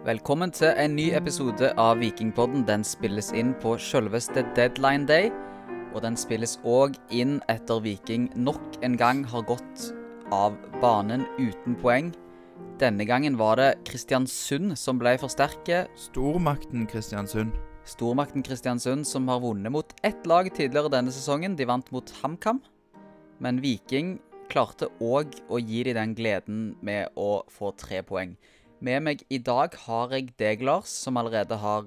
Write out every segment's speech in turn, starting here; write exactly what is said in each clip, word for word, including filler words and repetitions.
Velkommen til en ny episode av Vikingpodden. Den spilles inn på selveste Deadline Day, og den spilles også inn etter Viking nok en gang har gått av banen uten poeng. Denne gangen var det Kristiansund som ble forsterket. Stormakten Kristiansund. Stormakten Kristiansund som har vunnet mot ett lag tidligere denne sesongen. De vant mot HamKam, men Viking klarte også å gi dem den gleden med å få tre poeng. Med meg i dag har jeg deg, Lars, som allerede har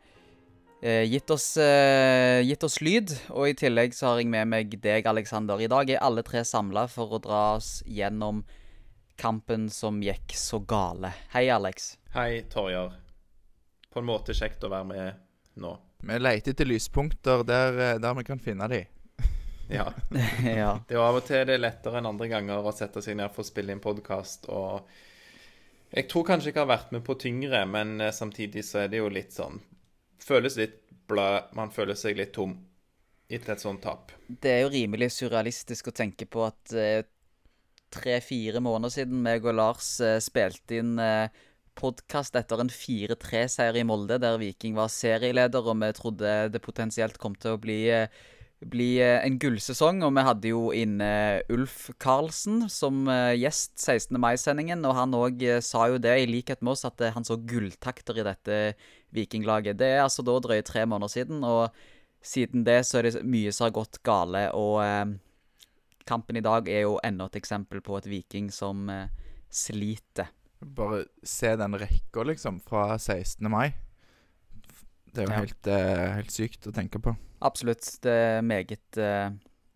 eh, gitt, oss, eh, gitt oss lyd. Og i tillegg så har jeg med meg deg, Alexander. I dag er alle tre samlet for å dra oss gjennom kampen som gikk så gale. Hei, Alex. Hei, Torjar. På en måte kjekt å være med nå. Vi leter etter lyspunkter der, der vi kan finne de. Ja. Ja. Det er av og til det er lettere enn andre ganger å sette seg ned for å spille inn podcast, og jeg tror kanskje jeg har vært med på tyngre, men samtidig så er det jo litt sånn, føles litt blød, man føler seg litt tom etter et sånt tap. Det er jo rimelig surrealistisk å tenke på at eh, tre-fire måneder siden meg og Lars eh, spilte inn eh, podcast etter en fire tre-seier i Molde, der Viking var serieleder, og vi trodde det potensielt kom til å bli eh, bli en gullsesong, og vi hadde jo inne Ulf Karlsen som gjest sekstende mai-sendingen, og han også sa jo det, i likhet med oss, at han så gulltakter i dette Vikinglaget. Det er altså da drøye tre måneder siden, og siden det så er det mye som har gått gale, og eh, kampen i dag er jo enda et eksempel på et Viking som eh, sliter. Bare se den rekka liksom, fra sekstende mai. Det er jo Ja. helt, eh, helt sykt å tenke på. Absolutt, det er meget, eh,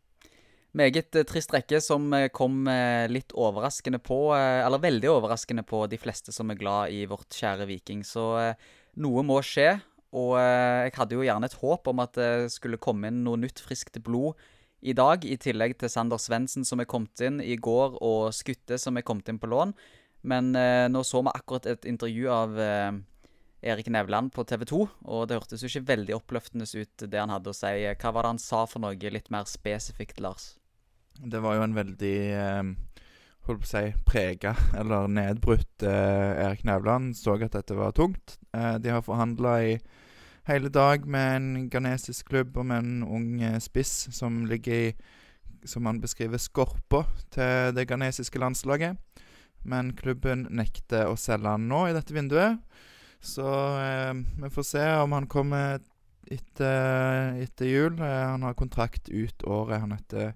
meget eh, trist rekke som eh, kom eh, litt overraskende på, eh, eller veldig overraskende på de fleste som er glad i vårt kjære Viking. Så eh, noe må skje, og eh, jeg hadde jo gjerne et håp om at det skulle komme inn noe nytt friskt blod i dag, i tillegg til Sander Svendsen som er kommet inn i går, og Skutte som er kommet inn på lån. Men eh, nå så vi akkurat et intervju av eh, Erik Nevland på T V to, og det hørtes jo ikke veldig oppløftende ut det han hadde å si. Hva var det han sa for noe litt mer spesifikt, Lars? Det var jo en veldig, eh, holdt på å si, prega eller nedbrutt eh, Erik Nevland. Så at dette var tungt. Eh, de har forhandlet i hele dag med en ghanesisk klubb og med en ung eh, spiss som ligger i, som han beskriver, skorpa til det ghanesiske landslaget. Men klubben nekter å selge han nå i dette vinduet. Så eh, vi får se om han kommer etter, etter jul. Eh, han har kontrakt ut året. Han heter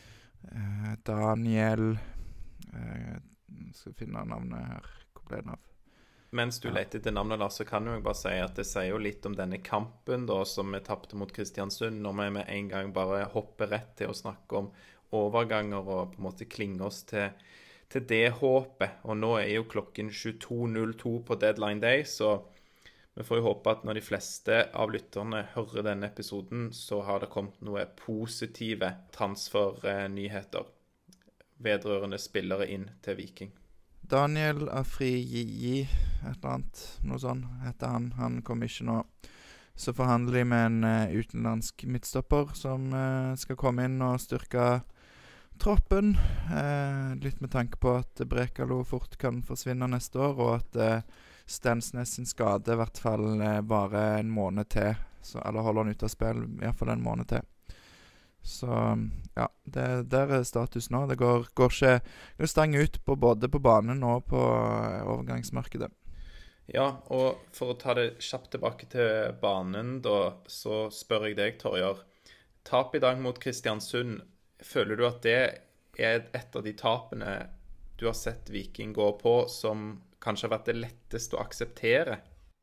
eh, Daniel eh, Jeg skal finne navnet her. Hvor ble den av? Mens du leter etter navnet da, så kan jeg bare si at det sier jo litt om denne kampen da, som vi tappte mot Kristiansund, når vi med en gang bare hopper rett til å snakke om overganger og på en måte klinge oss til til det håpet, og nå er jo klokken tjueto null to på Deadline Day, så vi får jo håpe at når de fleste av lytterne hører denne episoden, så har det kommet noe positive transfernyheter vedrørende spillere inn til Viking. Daniel Afriji, et eller annet, noe sånt heter han. Han kom ikke nå. Så forhandler de med en uh, utenlandsk midtstopper som uh, skal komme inn og styrke troppen, eh, litt med tanke på at Brekalo fort kan forsvinne neste år, og at eh, Stensnes sin skade i hvert fall eh, bare en måned til, så, eller holder han ut av spill i hvert fall en måned til. Så ja, det, der er status nå. Det går, går ikke det stang ut på både på banen og på eh, overgangsmarkedet. Ja, og for å ta det kjapt tilbake til banen da, så spør jeg deg, Torjar. Tap i dag mot Kristiansund, føler du at det er et av de tapene du har sett Viking gå på som kanskje har vært det letteste å akseptere?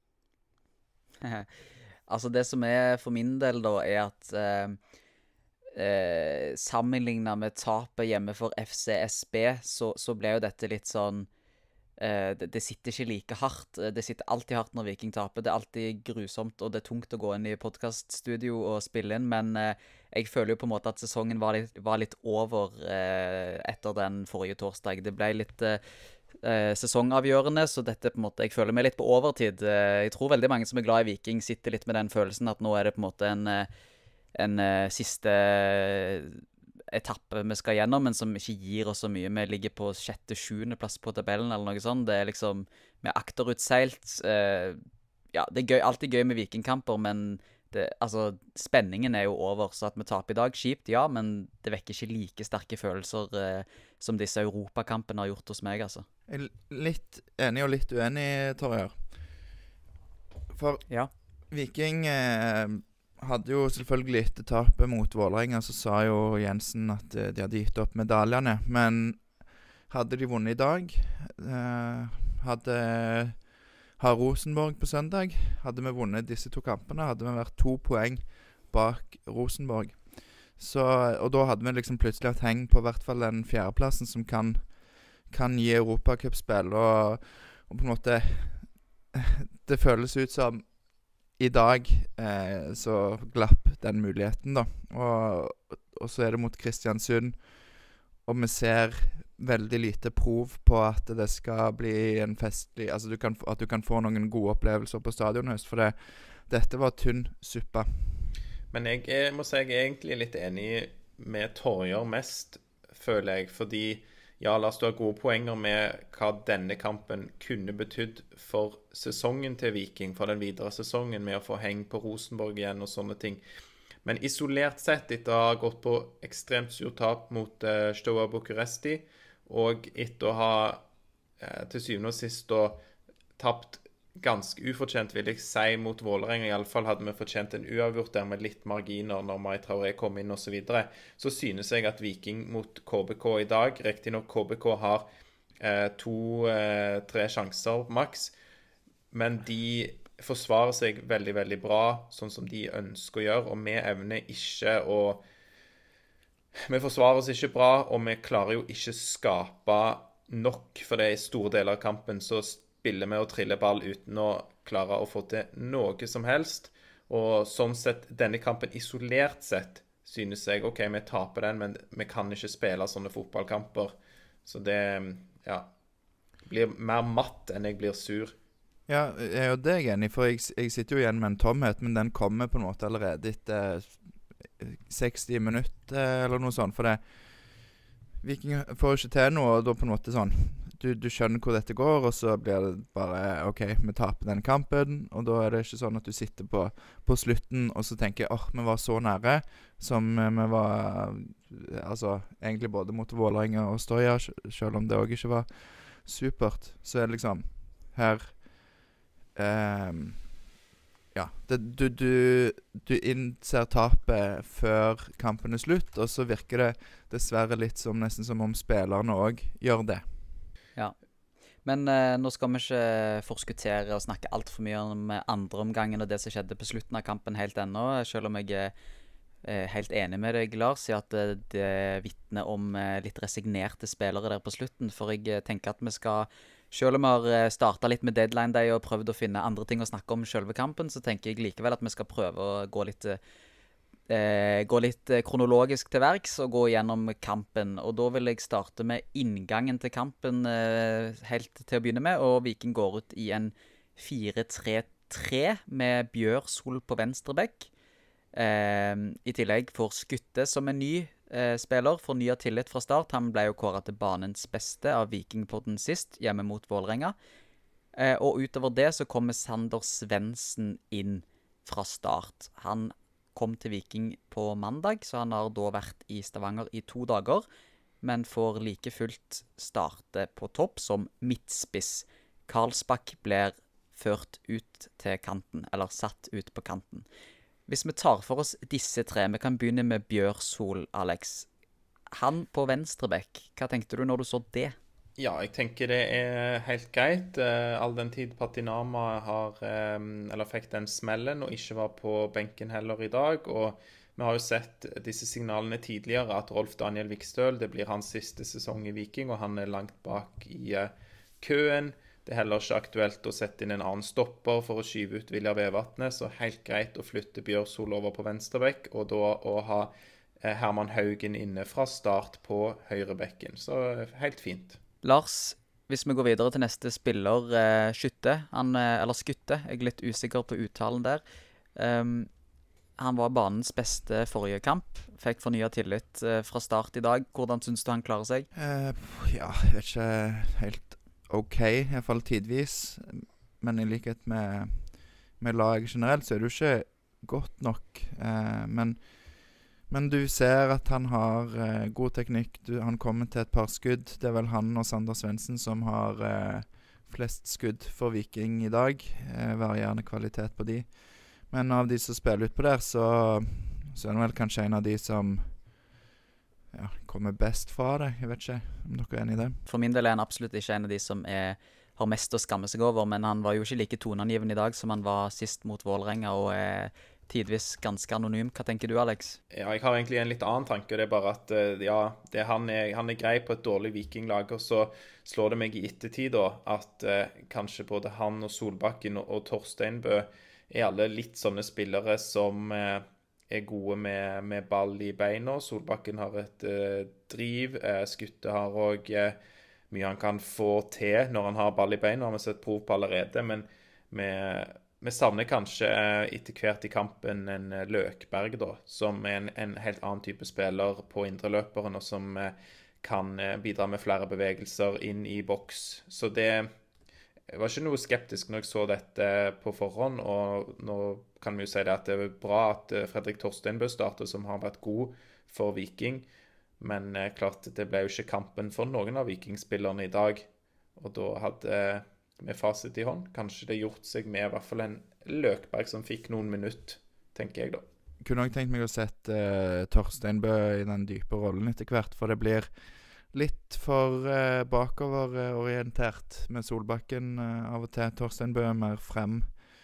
Altså det som er for min del da, er at eh, eh, sammenlignet med tapet hjemme for F C S B, så, så ble jo dette litt sånn eh, det, det sitter ikke like hardt. Det sitter alltid hardt når Viking taper. Det er alltid grusomt, og det er tungt å gå inn i podcaststudio og spille inn, men eh, jeg føler jo på en måte at sesongen var litt, var litt over eh, etter den forrige torsdag. Det ble litt eh, sesongavgjørende, så dette på en måte, jeg føler meg litt på overtid. Eh, jeg tror veldig mange som er glad i Viking sitter litt med den følelsen at nå er det på en måte en, en, en siste etappe vi skal gjennom, men som ikke gir oss så mye. Vi ligger på sjette, sjuende plass på tabellen, eller noe sånt. Det er liksom, vi er akterutseilt. Eh, ja, det er gøy, alltid gøy med vikingkamper, men det, altså, spenningen er jo over, så at vi taper i dag, kjipt, ja, men det vekker ikke like sterke følelser eh, som disse europakampene har gjort hos meg, altså. Jeg er litt enig og litt uenig, Torjer. For Ja. Viking eh, hadde jo selvfølgelig etter tapet mot Vålerenga, så sa jo Jensen at eh, de hadde gitt opp medaljene, men hadde de vunnet i dag, eh, hadde har Rosenborg på søndag, hadde vi vunnet disse to kampene, hadde vi vært to poeng bak Rosenborg. Så, og da hadde vi liksom plutselig hatt heng på hvert fall den fjerdeplassen som kan, kan gi Europacupspill, og, og på en måte, det føles ut som i dag eh, så glapp den muligheten da. Og, og så er det mot Kristiansund, og vi ser veldig lite prov på at det skal bli en festlig, altså du kan, at du kan få noen gode opplevelser på stadion høst, for det, dette var tynn suppe. Men jeg, jeg må si jeg er egentlig litt enig med Torjer mest, føler jeg, fordi ja, Lars, du har gode poenger med hva denne kampen kunne betydd for sesongen til Viking, for den videre sesongen, med å få heng på Rosenborg igjen og sånne ting. Men isolert sett, etter å ha gått på ekstremt sur tap mot uh, Steaua Bucuresti, og etter å ha uh, til syvende og sist da, tapt ganske ufortjent, vil jeg si, mot Vålerenga, i alle fall hadde vi fortjent en uavgjort der med litt marginer når Mai Traoré kom inn og så videre, så synes jeg at Viking mot K B K i dag, riktig nok K B K har uh, to, uh, tre sjanser maks, men de forsvarer seg veldig, veldig bra, sånn som de ønsker å gjøre, og vi evner ikke å... Vi forsvarer oss ikke bra, og vi klarer jo ikke skape nok, for det er store deler av kampen, så spiller vi og triller ball uten å klare å få til noe som helst, og sånn sett, denne kampen isolert sett, synes jeg, ok, vi taper den, men vi kan ikke spille sånne fotballkamper, så det, ja, blir mer matt enn jeg blir sur. Ja, jeg er jo det jeg er enig, for jeg, jeg sitter jo igjen med en tomhet, men den kommer på en måte allerede etter seksti minutter eller noe sånt, for det Viking får ikke til noe, og da på en måte sånn du, du skjønner hvor dette går, og så blir det bare, ok, vi taper den kampen, og da er det ikke sånn at du sitter på, på slutten, og så tenker åh, oh, vi var så nære, som vi var, altså, egentlig både mot Vålerenga og Steaua, selv om det også ikke var supert, så er det liksom her Um, ja, det, du, du, du innser tapet før kampen er slutt, og så virker det dessverre litt som nesten som om spillerne også gjør det. Ja, men eh, nå skal vi ikke forskuttere og snakke alt for mye om andre omgangen og det som skjedde på slutten av kampen helt ennå, selv om jeg er helt enig med deg, Lars, i at det, det vittner om eh, litt resignerte spillere der på slutten, for jeg tenker at vi skal... Selv om vi har startet litt med deadline day og prøvd å finne andre ting å snakke om i selve kampen, så tenker jeg likevel at vi skal prøve å gå litt, eh, gå litt kronologisk til verks og gå gjennom kampen. Og da vil jeg starte med inngangen til kampen eh, helt til å begynne med, og Viking går ut i en fire tre tre med Bjørsol på venstre bekk. Eh, I tillegg får Skutte som en ny Eh, spiller, får ny tillit fra start. Han ble jo kåret til banens beste av Vikingpodden sist, hjemme mot Vålerenga. Eh, og utover det så kommer Sander Svendsen inn fra start. Han kom til Viking på mandag, så han har da vært i Stavanger i to dager, men får like fullt starte på topp som midtspiss. Karlsbakk blir ført ut til kanten, eller satt ut på kanten. Hvis vi tar for oss disse tre, vi kan begynne med Bjørsol, Alex. Han på venstrebekk, hva tenkte du når du så det? Ja, jeg tenker det er helt greit. Uh, all den tid Patinama har, um, eller fikk den smellen, og ikke var på benken heller i dag. Og vi har jo sett disse signalene tidligere, at Rolf Daniel Vikstøl, det blir hans siste sesong i Viking, og han er langt bak i uh, køen. Det er heller ikke aktuelt å sette inn en annen stopper for å skyve ut Viljar Vevatnet, så helt greit å flytte Bjørsol over på venstrebekk, og da å ha eh, Herman Haugen inne fra start på høyrebekken. Så helt fint. Lars, hvis vi går videre til neste spiller, eh, Skytte, han, eh, eller Skutte, jeg er litt usikker på uttalen der. Um, Han var banens beste forrige kamp. Fikk fornyet tillit eh, fra start i dag. Hvordan synes du han klarer seg? Eh, ja, jeg vet ikke helt ok, i hvert fall tidvis. Men i likhet med, med lag generelt, så er det jo ikke godt nok. Eh, men, men du ser at han har eh, god teknikk. Du, han kommer til et par skudd. Det er vel han og Sander Svendsen som har eh, flest skudd for Viking i dag. Eh, varierende kvalitet på de. Men av de som spiller ut på der, så, så er det vel kanskje en av de som ja, kommer best fra det. Jeg vet ikke om dere er enig i det. For min del er han absolutt ikke en av de som er, har mest å skamme seg over, men han var jo ikke like toneangivende i dag som han var sist mot Vålerenga, og er tidvis ganske anonym. Hva tenker du, Alex? Ja, jeg har egentlig en litt annen tanke. Det er bare at ja, det, han, er, han er grei på et dårlig vikinglag, og så slår det meg i ettertid da, at eh, kanskje både han og Solbakken og, og Torsteinbø er alle litt sånne spillere som eh, er gode med, med ball i beina. Solbakken har et eh, driv. Eh, Skutte har også eh, mye han kan få til når han har ball i beina. Har vi sett prov på allerede, men vi, vi savner kanskje eh, etter hvert i kampen en eh, Løkberg, da, som er en, en helt annen type spiller på indreløperen, og som eh, kan eh, bidra med flere bevegelser inn i boks. Så det Jeg var ikke noe skeptisk når jeg så dette på forhånd, og nå kan vi jo si det at det er bra at Fredrik Torsteinbø starter, som har vært god for Viking, men eh, klart det ble jo ikke kampen for noen av Vikingspillerne i dag, og da hadde eh, med fasit i hånd kanskje det gjort seg med i hvert fall en Løkberg som fikk noen minutter, tenker jeg da. Kunne også tenkt meg å sette uh, Torsteinbø i den dype rollen etter hvert, for det blir litt for uh, bakoverorientert med Solbakken uh, av og til. Torsteinbø er mer frem,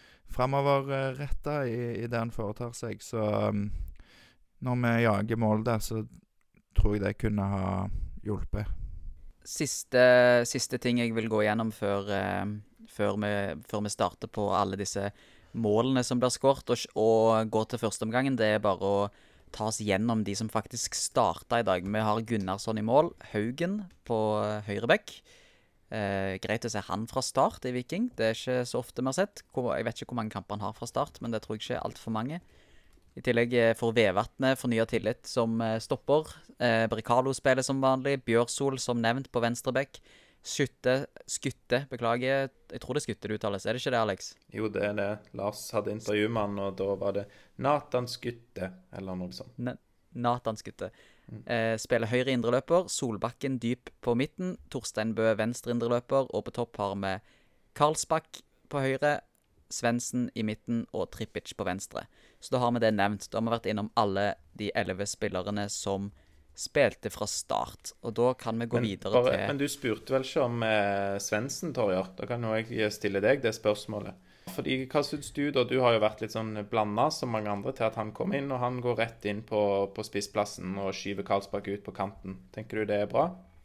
fremoverrettet i, i det han foretar seg. Så um, når vi jager mål der, så tror jeg det kunne ha hjulpet. Siste, siste ting jeg vil gå gjennom før, eh, før, vi, før vi starter på alle disse målene som blir skåret, og, og går til førsteomgangen, det er bare å ta oss gjennom de som faktisk startet i dag. Vi har Gunnarsson i mål, Haugen på høyrebekk. Eh, greit å se han fra start i Viking. Det er ikke så ofte vi har sett. Jeg vet ikke hvor mange kamper han har fra start, men det tror jeg ikke er alt for mange. I tillegg får Vevatnet fornyet tillit som eh, stopper. Eh, Bricalo spiller som vanlig. Bjørsol som nevnt på venstrebekk. Skytte, Skutte, beklager. Jeg tror det Skutte det uttales. Er det ikke det, Alex? Jo, det er det. Lars hadde intervju med han, og da var det Nathan Skutte, eller noe sånt. Ne Nathan Skutte. Mm. Eh, spiller høyre indreløper. Solbakken dyp på midten. Torsteinbø venstre indreløper. Og på topp har vi Karlsbakk på høyre. Svendsen i midten og Trippic på venstre. Så da har vi det nevnt. Da har vi vært innom alle de elleve spillerne som spilte fra start. Og da kan vi gå men, videre bare, til... Men du spurte vel ikke om eh, Svendsen, Torjer? Da kan jo jeg stille deg det spørsmålet. Fordi, hva synes du da? Du har jo vært litt sånn blandet som mange andre til at han kom inn, og han går rett inn på, på spissplassen og skyver Karlsbakk ut på kanten. Tenker du det er bra?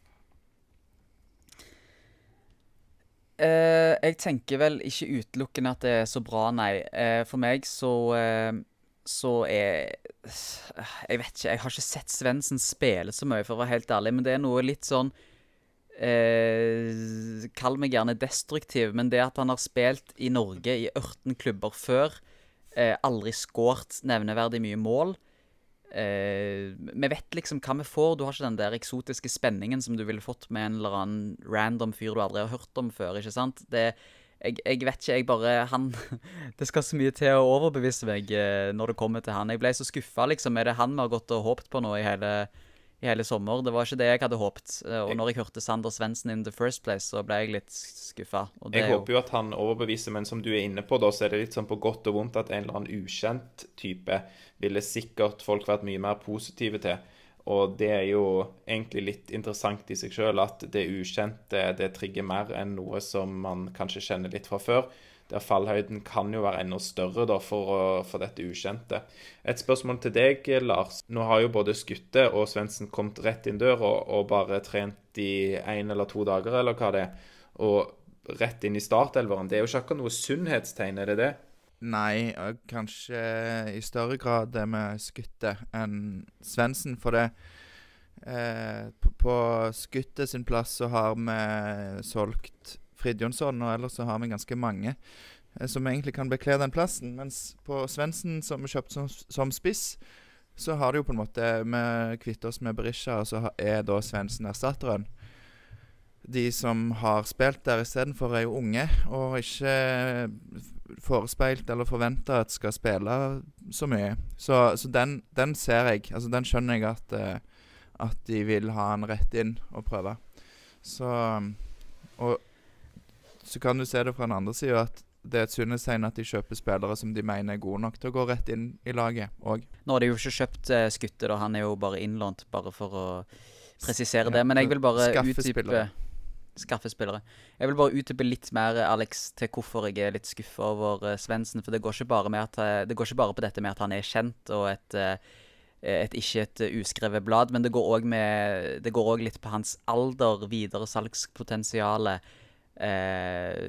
Uh, jeg tenker vel ikke utelukkende at det er så bra, nei. Uh, for meg så, uh, så er Jeg vet ikke, jeg har ikke sett Svendsen spille så mye, for å være helt ærlig, men det er noe litt sånn uh, kall meg gjerne destruktiv, men det at han har spilt i Norge i ørten klubber før, uh, aldri skåret nevneverdig mye mål. Uh, vi vet liksom hva vi får. Du har ikke den der eksotiske spenningen som du ville fått med en eller annen random fyr du aldri har hørt om før, ikke sant? Det, jeg, jeg vet ikke, jeg bare han, det skal så mye til å overbevise meg uh, når det kommer til han. Jeg ble så skuffet liksom. Er det han vi har gått og håpet på nå i hele, i hele sommer? Det var ikke det jeg hadde håpet, uh, og når jeg hørte Sander Svendsen in the first place, så ble jeg litt skuffet. Og det jeg jo... håper jo at han overbeviser, men som du er inne på da, så er det litt sånn på godt og vondt at en eller annen ukjent type ville sikkert folk vært mye mer positive til. Og det er jo egentlig litt interessant i seg selv at det ukjente, det trigger mer enn noe som man kanskje kjenner litt fra før. Der fallhøyden kan jo være enda større da for, for dette ukjente. Et spørsmål til deg, Lars. Nå har jo både Skutte og Svendsen kommet rett inn dør og, og bare trent i en eller to dager, eller hva det er. Og rett inn i startelveren. Det er jo ikke akkurat noe sunnhetstegn, er det det? Nei, kanskje i større grad det med Skutte enn Svendsen, for det eh, på, på Skutte sin plass så har vi solgt Fridjonsson, og ellers så har vi ganske mange eh, som egentlig kan bekle den plassen. Mens på Svendsen, som vi kjøpte som, som spiss, så har det jo på en måte vi kvittet oss med Berisha, og så er da Svendsen erstatteren. De som har spilt der i stedet for er jo unge, og ikke forespeilt eller forventet at skal spille så mye. Så, så den, den ser jeg, altså den skjønner jeg at, uh, at de vil ha en rett inn og prøve. Så, og så kan du se det fra den andre siden at det er et sunnhetstegn at de kjøper spillere som de mener er gode nok til å gå rett inn i laget også. Nå har de jo ikke kjøpt uh, Skutte da, han er jo bare innlånt, bare for å presisere Ja, det. Men jeg vil bare skaffe utdype spillere. Skaffe spillere. Jeg vil bare utdype litt mer, Alex, til hvorfor jeg er litt skuffet over uh, Svendsen. For det går, ikke bare med at, uh, det går ikke bare på dette med at han er kjent, og et, uh, et ikke et uh, uskrevet blad, men det går også med, det går også litt på hans alder, videre salgspotensiale. Uh,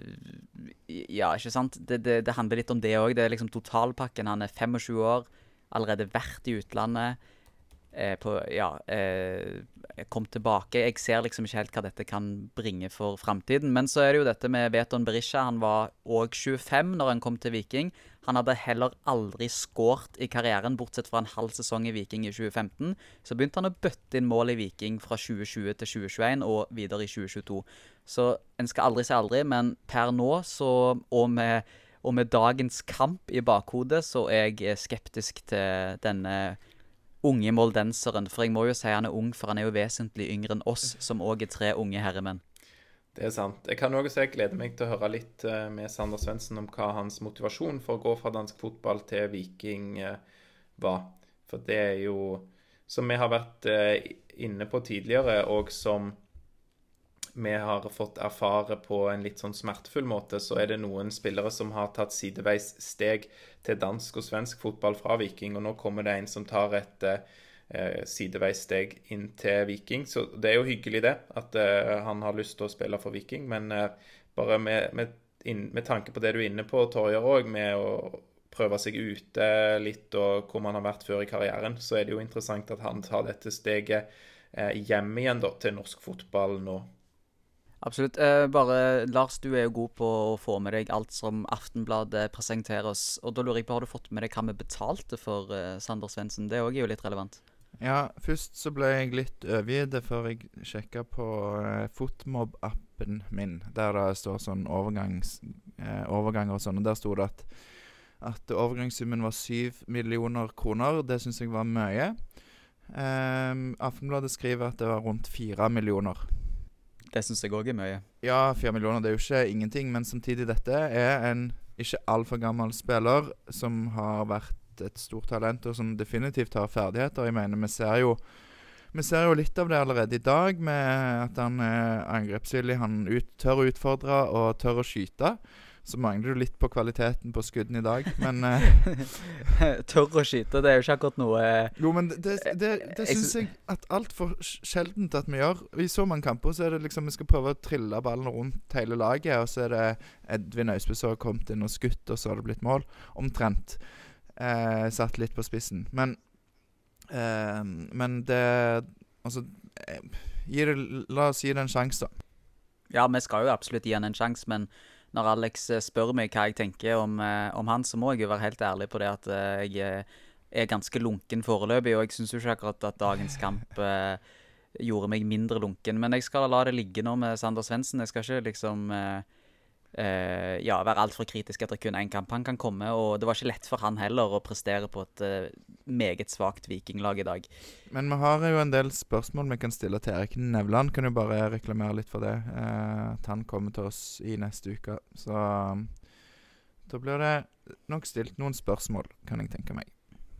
ja, ikke sant? Det, det, det handler litt om det også. Det er liksom totalpakken. Han er tjuefem år, allerede vært i utlandet. Eh, på, ja, eh, kom tilbake. Jeg ser liksom ikke helt hva dette kan bringe for fremtiden. Men så er det jo dette med Veton Berisha. Han var også tjuefem når han kom til Viking. Han hadde heller aldri skårt i karrieren, bortsett fra en halv sesong i Viking i tjue femten. Så begynte han å bøtte inn mål i Viking fra tjue tjue til tjue tjueen og videre i tjue tjueto. Så en skal aldri si aldri, men per nå, så, og med, og med dagens kamp i bakhodet, så er jeg skeptisk til denne unge moldenseren, for jeg må jo si han er ung, for han er jo vesentlig yngre enn oss, som også er tre unge herremenn. Det er sant. Jeg kan også si jeg gleder meg til å høre litt uh, med Sander Svendsen om hva hans motivasjon for å gå fra dansk fotball til Viking uh, var. For det er jo, som vi har vært uh, inne på tidligere, og som vi har fått erfare på en litt sånn smertefull måte, så er det noen spillere som har tatt sideveis steg til dansk og svensk fotball fra Viking, og nå kommer det en som tar et eh, sideveis steg inn til Viking. Så det er jo hyggelig det, at eh, han har lyst til å spille for Viking, men eh, bare med, med, inn, med tanke på det du er inne på, Torjer, også, med å prøve seg ute litt, og hvor man har vært før i karrieren, så er det jo interessant at han tar dette steget eh, hjem igjen da, til norsk fotball nå. Absolutt. Eh, bare, Lars, du er jo god på å få med deg alt som Aftenbladet presenterer oss, og da lurer jeg på, har du fått med deg hva vi betalte for uh, Sander Svendsen? Det er også jo litt relevant. Ja, først så ble jeg litt overgitt før jeg sjekket på uh, Fotmob-appen min, der det står sånn overgangs, uh, overganger og sånn, og der stod det at, at overgangssummen var syv millioner kroner. Det synes jeg var mye. Um, Aftenbladet skriver at det var rundt fire millioner. Det synes jeg også er mye. Ja, fire millioner, det er jo ikke ingenting, men samtidig dette er en ikke alt for gammel spiller som har vært et stort talent, og som definitivt har ferdigheter. Jeg mener, vi ser jo, vi ser jo litt av det allerede i dag, med at han er angrepsvillig, han ut, tør å utfordre og tør å skyte. Så mangler du litt på kvaliteten på skudden i dag, men uh, tør å skyte, det er jo ikke akkurat noe uh, Jo, men det, det, det, det synes jeg at alt for sjeldent at vi gjør. I så mange kamper så er det liksom, vi skal prøve å trille ballen rundt hele laget, og så er det Edvin Øysbø som har kommet inn og skutt, og så har det blitt mål. Omtrent. Uh, satt litt på spissen. Men, uh, men det, altså, uh, gi det, la oss gi det en sjans da. Ja, vi skal jo absolutt gi han en sjans, men når Alex spør meg hva jeg tenker om, om han, så må jeg jo være helt ærlig på det at jeg er ganske lunken foreløpig, og jeg synes jo ikke akkurat at dagens kamp eh, gjorde meg mindre lunken. Men jeg skal la det ligge nå med Sander Svendsen. Jeg skal ikke liksom eh, eh, ja, være alt for kritisk etter kun en kamp. Han kan komme, og det var ikke lett for han heller å prestere på et eh, meget svagt vikinglag i dag. Men vi har jo en del spørsmål vi kan stille til Erik Nevland. Kan jo bare reklamere litt for det. Eh, at han kommer til oss i neste uke. Så um, da blir det nok stilt noen spørsmål, kan jeg tenke meg.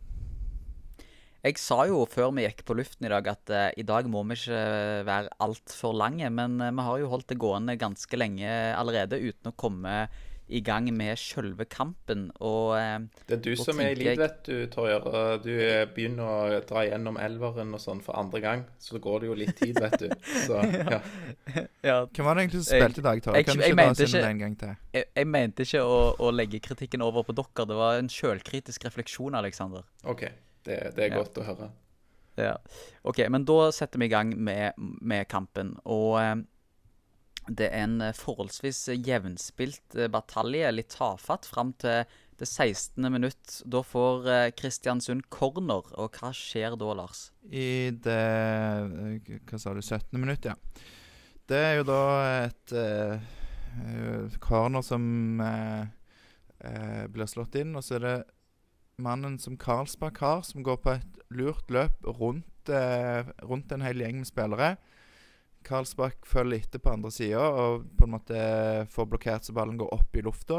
Jeg sa jo før vi gikk på luften i dag at uh, i dag må vi ikke være alt for lange, men uh, vi har jo holdt det gående ganske lenge allerede uten å komme i gang med selve kampen, og uh, det er du som er i liv, vet du, Torjer. Du begynner å dra gjennom elveren og sånn for andre gang, så går det jo litt tid, vet du. Så, ja. Ja. Hvem var det egentlig som spilte i dag, Torjer? Kan du ikke dra oss inn en gang til? Jeg, jeg mente ikke å, å legge kritikken over på dere. Det var en selvkritisk refleksjon, Alexander. Ok, det, det er ja. godt å høre. Ja, ok, men da setter vi i gang med, med kampen, og uh, Det er en forholdsvis jevnspilt batalje, litt tafatt, frem til det sekstende minutt. Da får Kristiansund corner, og hva skjer da, Lars? I det, hva sa du, syttende minutt, ja. Det er jo da et uh, corner som uh, uh, blir slått inn, og så er det mannen som Karlsbakk har, som går på et lurt løp rundt, uh, rundt en hel gjeng med spillere. Karlsbakk følger etter på andre siden, og på en måte får blokkert så ballen går opp i lufta.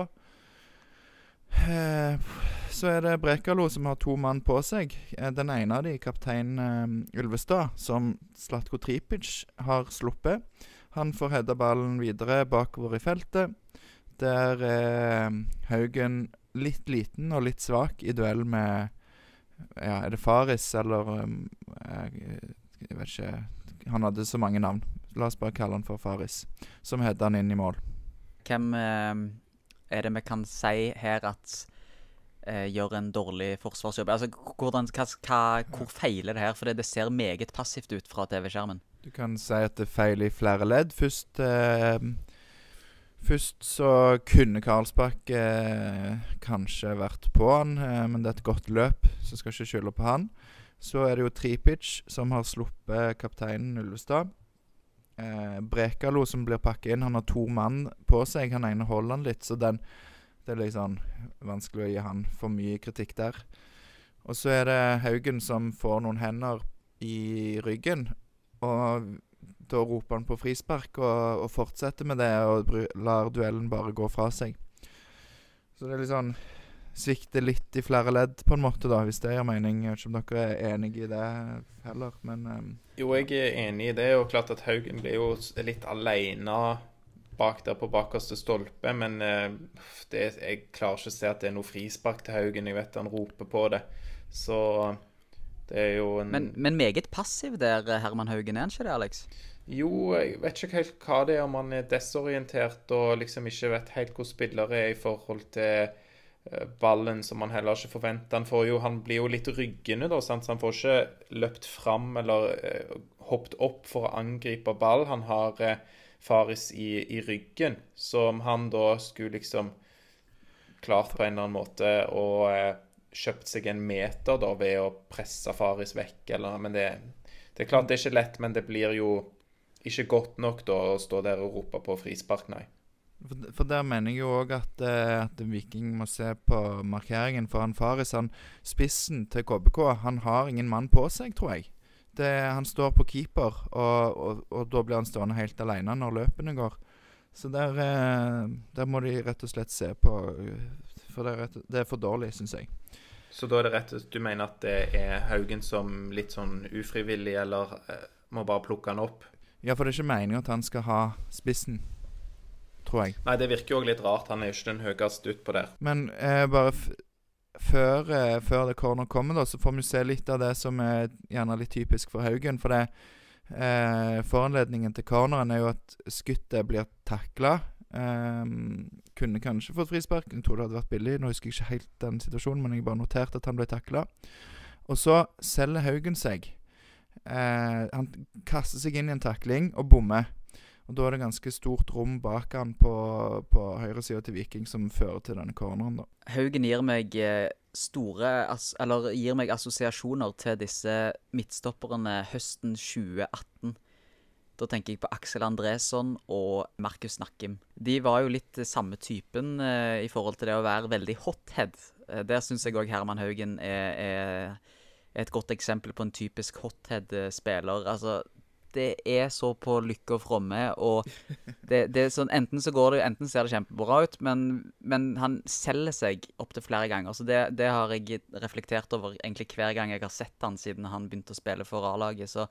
Eh, så er det Brekalo som har to mann på seg. Eh, den ene av de, kaptein eh, Ylvestad, som Zlatko Tripic har sluppet. Han får hedda ballen videre bakover i feltet. Der er Haugen litt liten og litt svak i duell med, ja, er det Faris, eller jeg, jeg vet ikke, han hadde så mange navn. La oss bare kalle han for Faris, som hedde han inn i mål. Hvem eh, er det vi kan si her at eh, gjør en dårlig forsvarsjobb? Altså, hvordan, hva, hva, hvor feiler det her? For det, det ser meget passivt ut fra T V-skjermen. Du kan si at det feiler i flere ledd. Først, eh, først så kunne Karlsbakk eh, kanskje vært på han, eh, men det er et godt løp, så skal ikke skylde på han. Så er det jo Tripic som har sluppet kapteinen Ylvestad. Eh, Brekalo som blir pakket inn. Han har to mann på seg. Han ene holder han litt, så den, det er liksom vanskelig å gi han for mye kritikk der. Og så er det Haugen som får noen hender i ryggen, og da roper han på frispark og, og fortsetter med det og lar duellen bare gå fra seg. Så det er litt sånn svikter litt i flere ledd på en måte da, hvis det gir mening. Jeg vet ikke om dere er enige i det heller, men um Jo, jeg er enig i det, og klart at Haugen blir jo litt alene bak der på bakerste stolpe, men uh, det, jeg klarer ikke å se at det er noe frispark til Haugen. Jeg vet han roper på det, så det er jo en... Men, men meget passiv der, Herman Haugen, er ikke det, Alex? Jo, jeg vet ikke helt hva det er, om han er desorientert og liksom ikke vet helt hvor spillere er i forhold til ballen, som han heller ikke forventer. Han, får jo, han blir jo litt ryggende da, sant? Så han får ikke løpt fram eller eh, hoppet opp for å angripe ball. Han har eh, Faris i, i ryggen, som han da skulle liksom klart på en eller annen måte og eh, kjøpt seg en meter da, ved å presse Faris vekk. Eller, men det, det er klart det er ikke lett, men det blir jo ikke godt nok da, å stå der og rope på frispark, nei. For, for der mener jeg jo også at, eh, at Viking må se på markeringen for han Faris. Han, spissen til K B K, han har ingen mann på seg, tror jeg. Det, han står på keeper, og, og, og da blir han stående helt alene når løpene går. Så der, eh, der må de rett og slett se på, for det er, rett, det er for dårlig, synes jeg. Så da er det rett og slett, du mener at det er Haugen som litt sånn ufrivillig, eller eh, må bare plukke han opp? Ja, for det er ikke meningen at han skal ha spissen, tror jeg. Nei, det virker jo også litt rart. Han er jo ikke den høyeste ut på der. Men eh, bare f før, eh, før det corner kommer da, så får vi se litt av det som er gjerne litt typisk for Haugen. For det eh, foranledningen til corneren er jo at skuttet blir taklet. Eh, kunne kanskje fått frispark. Jeg tror det hadde vært billig. Nå husker jeg ikke helt den situasjonen, men jeg bare noterte at han ble taklet. Og så selger Haugen seg. Eh, han kaster seg inn i en takling og bommer. Og da er det ganske stort rom bak han på, på høyre siden til Viking som fører til denne corneren da. Haugen gir meg store, eller gir meg assosiasjoner til disse midtstopperne høsten tjue atten. Da tenker jeg på Axel Andresson og Markus Nakkim. De var jo litt samme typen eh, i forhold til det å være veldig hothead. Eh, der synes jeg også Herman Haugen er, er, er et godt eksempel på en typisk hothead-spiller. Altså, det er så på lykke og fromme, og det, det er sånn, enten så går det, enten ser det kjempebra ut, men, men han selger seg opp til flere ganger, så det, det har jeg reflektert over egentlig hver gang jeg har sett han siden han begynte å spille for A-laget, så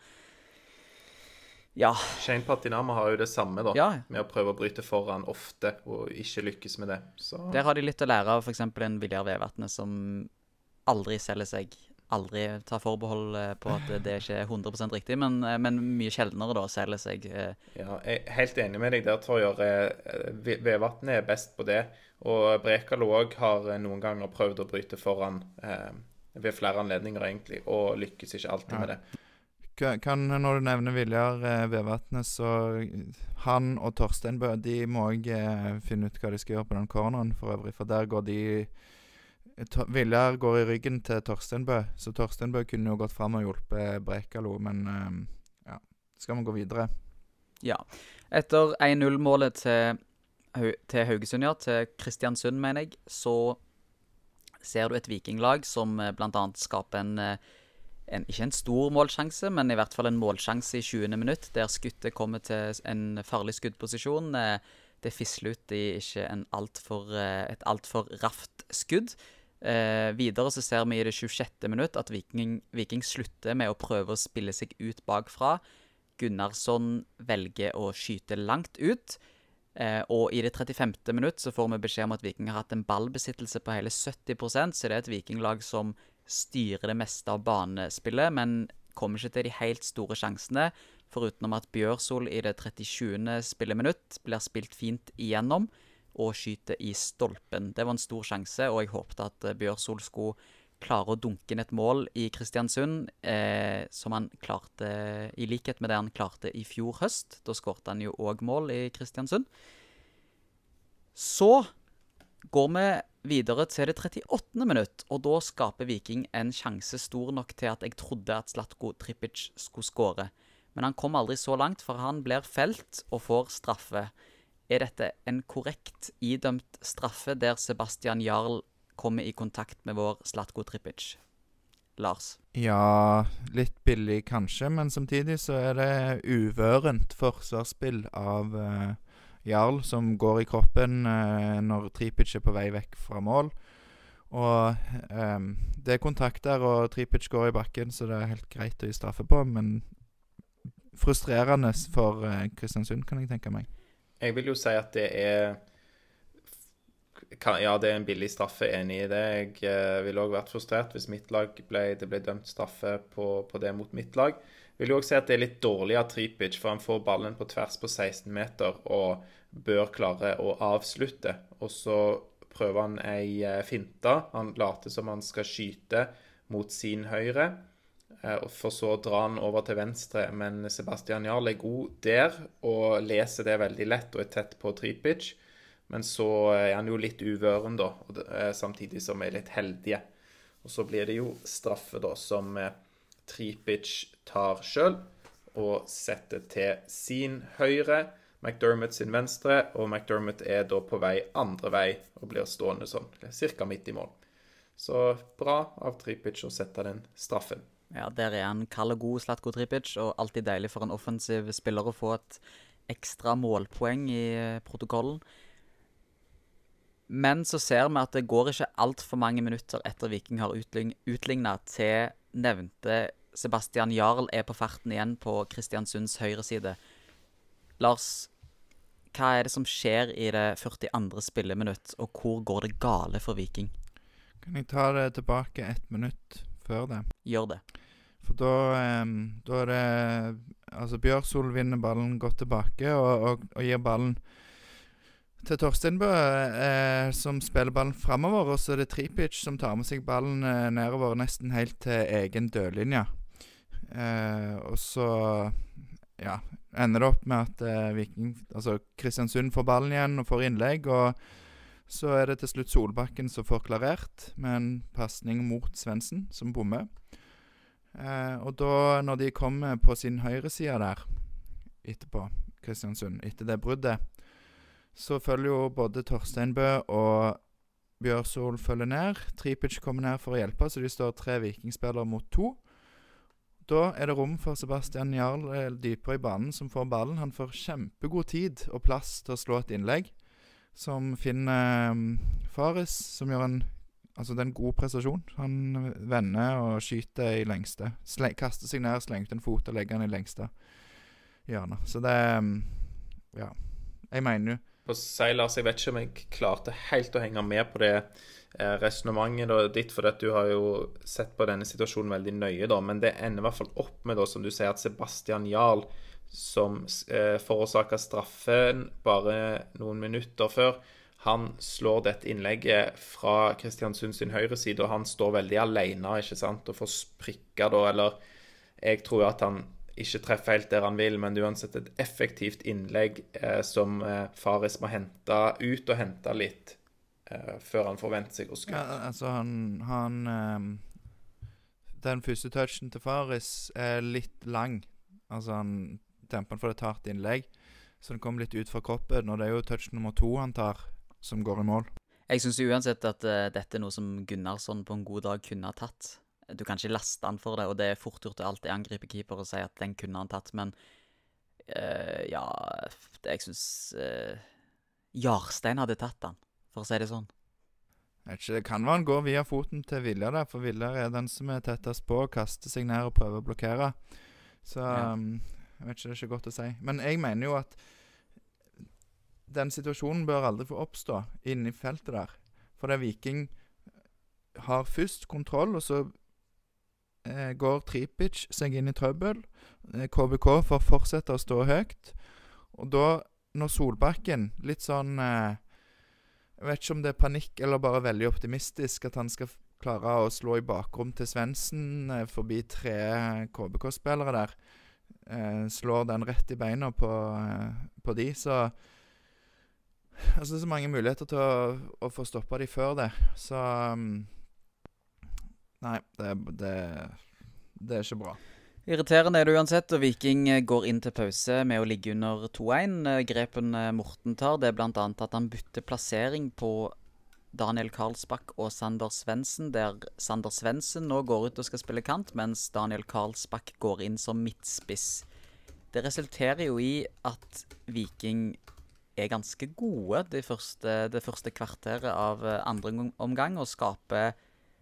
ja. Shane Patinama har jo det samme da, ja. Med å prøve å bryte foran ofte, og ikke lykkes med det. Så. Der har de litt å lære av for eksempel en Viljar Vevatne som aldri selger seg, aldri tar forbehold på at det ikke er hundre prosent riktig, men, men mye sjeldnere da, selger seg. Ja, jeg er helt enig med deg der, tror jeg. Vevatne er best på det, og Brekalo også har noen ganger prøvd å bryte foran eh, ved flere anledninger egentlig, og lykkes ikke alltid ja. Med det. kan, kan når du nevner Viljar eh, Vevatnet, så han og Torstein Bø, de må jeg eh, finne ut hva de skal gjøre på den corneren for øvrig, for der går de to, Viljar går i ryggen til Torstein Bø, så Torstein Bø kunne jo gått frem og hjulpet Brekalo, men eh, ja, skal vi gå videre? Ja, etter en null-målet til, til Haugesund, ja, til Kristiansund, mener jeg, så ser du et vikinglag som eh, blant annet skaper en eh, En, ikke en stor målsjanse, men i hvert fall en målsjanse i tjuende minutt, der skuttet kommer til en farlig skuddposisjon. Det fisler ut i ikke en alt for, et alt for raft skudd. Eh, videre så ser vi i det tjuesjette minutt at Viking, Viking slutter med å prøve å spille seg ut bakfra. Gunnarsson velger å skyte langt ut. Eh, og i det trettifemte minutt så får vi beskjed om at Viking har hatt en ballbesittelse på hele sytti prosent, så det er et vikinglag som styrer det meste av banespillet, men kommer ikke til de helt store sjansene, foruten om at Bjørsol i det trettisjuende spilleminutt blir spilt fint igjennom og skyter i stolpen. Det var en stor sjanse, og jeg håpte at Bjørsol skulle klare å dunke inn et mål i Kristiansund, eh, som han klarte, i likhet med det han klarte i fjor høst. Da skårte han jo også mål i Kristiansund. Så går vi videre til det trettiåttende minutt, og da skaper Viking en sjanse stor nok til at jeg trodde at Zlatko Tripic skulle skåre. Men han kom aldri så langt, for han blir felt og får straffe. Er dette en korrekt idømt straffe der Sebastian Jarl kommer i kontakt med vår Zlatko Tripic? Lars? Ja, litt billig kanskje, men samtidig så er det uvørent forsvarsspill av uh, Jarl som går i kroppen uh, når Tripic er på vei vekk fra mål. Og um, det er kontakt der, og Tripic går i bakken, så det er helt greit å gi straffe på, men frustrerende for uh, Kristiansund, kan jeg tenke meg. Jeg vil jo si at det er kan, ja, det er en billig straffe, enig i det. Jeg uh, ville også vært frustrert hvis mitt lag ble, det ble dømt straffe på, på det mot mitt lag. Jeg vil jo også si at det er litt dårlig av Tripic, for han får ballen på tvers på seksten meter og bør klare å avslutte. Og så prøver han ei uh, finte. Han later som han skal skyte mot sin høyre, uh, for så å dra han over til venstre. Men Sebastian Jarl er god der, og leser det veldig lett og er tett på Tripic. Men så er han jo litt uvøren da, og det, uh, samtidig som er litt heldige. Og så blir det jo straffe da, som uh, Tripic tar selv, og setter til sin høyre, McDermott sin venstre, og McDermott er da på vei andre vei, og blir stående sånn, cirka midt i mål. Så bra av Tripic å sette den straffen. Ja, der er han kald og god, Zlatko Tripic, og alltid deilig for en offensiv spiller å få et ekstra målpoeng i protokollen. Men så ser vi at det går ikke alt for mange minutter etter Viking har utlignet til nevnte Sebastian Jarl er på farten igjen på Kristiansunds høyre side. Lars, hva er det som skjer i det førtiandre spilleminutt, og hvor går det gale for Viking? Kan jeg ta det tilbake ett minutt før det? Gjør det. For da, um, da er det altså Bjørsol vinner ballen godt tilbake og, og, og gir ballen til Torstein Bø, eh, som spiller ballen fremover, og så er det Tripic som tar med seg ballen eh, nedover nesten helt til egen dødlinje. Eh, og så ja, ender det opp med at eh, Viking, altså Kristiansund får ballen igjen og får innlegg, og så er det til slutt Solbakken som får klarert med en passning mot Svendsen, som bommer. Eh, og da, når de kommer på sin høyre side der, etterpå, Kristiansund, etter det bruddet, så følger jo både Torstein Bø og Bjørsol følger ned. Tripic kommer ned for å hjelpe, så de står tre vikingspillere mot to. Da er det rom for Sebastian Jarl dypere i banen, som får ballen. Han får kjempegod tid og plass til å slå et innlegg, som finner um, Fares, som gjør en, altså det er en god prestasjon. Han vender og skyter i lengste. Sle- kaster seg ned, slengte en fot og legger han i lengste hjørnet. Så det, um, ja, jeg mener jo, På seg, Lars, jeg vet ikke om jeg klarte helt å henge med på det eh, resonemanget ditt, for at du har jo sett på denne situasjonen veldig nøye, da, men det ender i hvert fall opp med, da, som du sier, at Sebastian Jarl, som eh, forårsaket straffen bare noen minutter før, han slår dette innlegget fra Kristiansund sin høyre side, og han står veldig alene, ikke sant, og får prikker da, eller Jeg tror at han ikke treffer helt der han vil, men uansett et effektivt innlegg eh, som eh, Faris må hente ut og hente litt eh, før han forventer seg å skutte. Ja, altså han, han um, den første touchen til Faris er litt lang. Altså han demper for et hardt innlegg, så den kommer litt ut fra kroppen, og det er jo touch nummer to han tar, som går i mål. Jeg synes uansett at uh, dette er noe som Gunnarsson på en god dag kunne ha tatt. Du kan ikke laste han for det, og det er fort gjort å alltid angripe keeper og si at den kunne han tatt, men uh, ja, det, jeg synes uh, Jarstein hadde tatt han, for å si det sånn. Jeg vet ikke, det kan være han går via foten til Viljar der, for Viljar er den som er tettest på å kaste seg ned og prøve å blokkere. Så ja. um, jeg vet ikke, det er ikke godt å si. Men jeg mener jo at den situasjonen bør aldri få oppstå inne i feltet der. For det Viking har først kontroll, og så eh, går Tripic seg inn i trøbbel. K B K får fortsette å stå høyt. Og da, når Solbakken litt sånn... Eh, Jeg vet ikke om det er panikk eller bare veldig optimistisk at han skal klare å slå i bakrom til Svendsen eh, forbi tre K B K-spillere der. Eh, slår den rett i beina på, eh, på de, så altså det er så mange muligheter til å, å få stoppet de før det. Så um, nei, det, det, det er ikke bra. Irriterende er det uansett, og Viking går inn til pause med å ligge under to en. Grepen Morten tar, det er blant annet at han bytter plassering på Daniel Karlsbakk og Sander Svendsen, der Sander Svendsen nå går ut og skal spille kant, mens Daniel Karlsbakk går inn som midtspiss. Det resulterer jo i at Viking er ganske gode det første, det første kvarteret av andre omgang, og skaper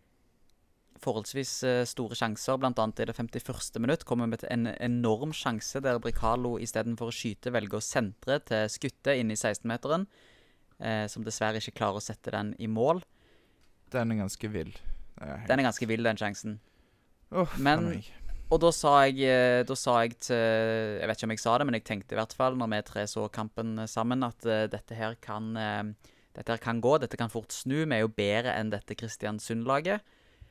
forholdsvis store sjanser, blant annet i det femtiførste minutt kommer med en enorm sjanse der Brekalo i stedet for å skyte velger å sentre til Skutte inn i seksten-meteren, eh, som dessverre ikke klarer å sette den i mål. Den er ganske vild. Er helt... Den er ganske vild, den sjansen. Oh, men, og da sa, jeg, da sa jeg til, jeg vet ikke om jeg sa det, men jeg tenkte i hvert fall, når vi tre så kampen sammen, at uh, dette her kan, uh, dette her kan gå, dette kan fort snu, vi er jo bedre enn dette Kristiansund-laget.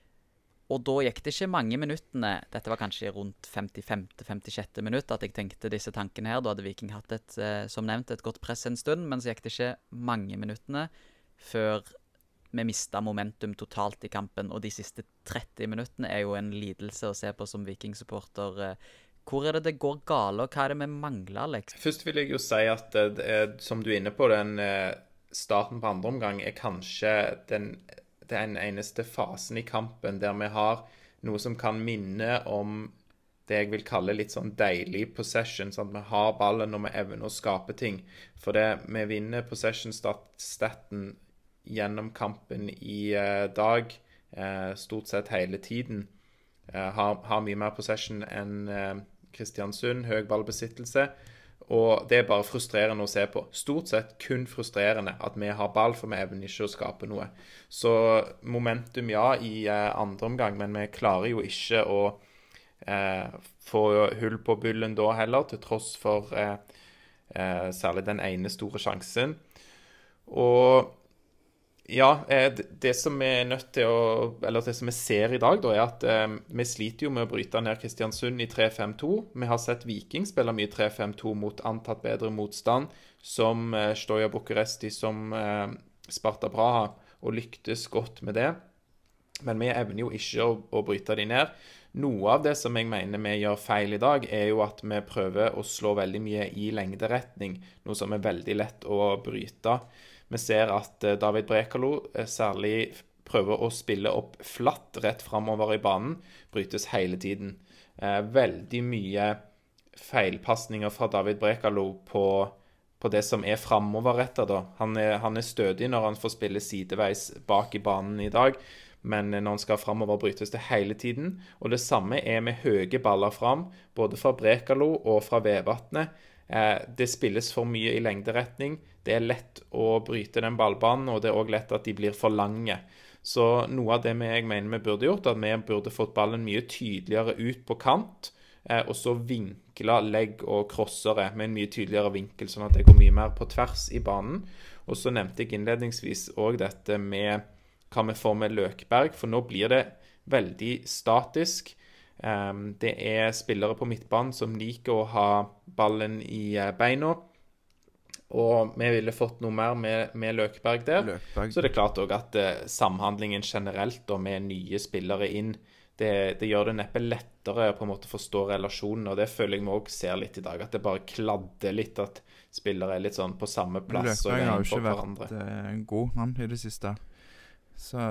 Og da gikk det ikke mange minuttene, dette var kanskje rundt femtifemte til femtisjette minutt, at jeg tenkte disse tankene her. Da hadde Viking hatt et, eh, som nevnt, et godt press en stund, men så gikk det ikke mange minuttene før vi mistet momentum totalt i kampen. Og de siste tretti minuttene er jo en lidelse å se på som Viking-supporter. Hvor er det det går gale, og hva er det vi mangler, Alex? Først vil jeg jo si at, det er, som du er inne på, den starten på andre omgang er kanskje den... Det er den eneste fasen i kampen der vi har noe som kan minne om det jeg vil kalle litt sånn deilig possession, sånn at vi har ballen når vi evner å skape ting. For det, vi vinner possession-staten gjennom kampen i eh, dag, eh, stort sett hele tiden. Eh, har, har mye mer possession enn eh, Kristiansund, høy ballbesittelse. Og det er bare frustrerende å se på. Stort sett kun frustrerende at vi har ball, for vi evner ikke å skape noe. Så momentum, ja, i eh, andre omgang, men vi klarer jo ikke å eh, få hull på bullen da heller, til tross for eh, eh, særlig den ene store sjansen. Og ja, det som vi er nødt til å, eller det som vi ser i dag da, er at eh, vi sliter jo med å bryte ned Kristiansund i tre fem to. Vi har sett Viking spille mye tre fem to mot antatt bedre motstand, som eh, Stoja Bucuresti, som eh, Sparta Praha, og lyktes godt med det. Men vi evner jo ikke å, å bryte de ned. Noe av det som jeg mener vi gjør feil i dag, er jo at vi prøver å slå veldig mye i lengderetning, noe som er veldig lett å bryte. Vi ser at David Brekalo særlig prøver å spille opp flatt rett fremover i banen, brytes hele tiden. Veldig mye feilpassninger fra David Brekalo på, på det som er fremoverrettet da. Han er, han er stødig når han får spille sideveis bak i banen i dag, men når han skal fremover brytes det hele tiden. Og det samme er med høye baller frem, både fra Brekalo og fra Vevatnet. Det spilles for mye i lengderetning. Det er lett å bryte den ballbanen, og det er også lett at de blir for lange. Så noe av det jeg mener vi burde gjort, at vi burde fått ballen mye tydeligere ut på kant, og så vinkle legg og krossere med en mye tydeligere vinkel, sånn at det går mye mer på tvers i banen. Og så nevnte jeg innledningsvis også dette med hva vi får med Løkberg, for nå blir det veldig statisk. Um, det er spillere på midtbanen som liker å ha ballen i uh, beina. Og vi ville fått noe mer med, med Løkberg der. Løkberg. Så det er klart også at uh, samhandlingen generelt og med nye spillere inn, det, det gjør det neppe lettere på en måte forstå relasjonen. Og det føler jeg vi også ser litt i dag, at det bare kladder litt at spillere er litt sånn på samme plass. Løkberg har jo ikke vært uh, god mann i det siste. Så...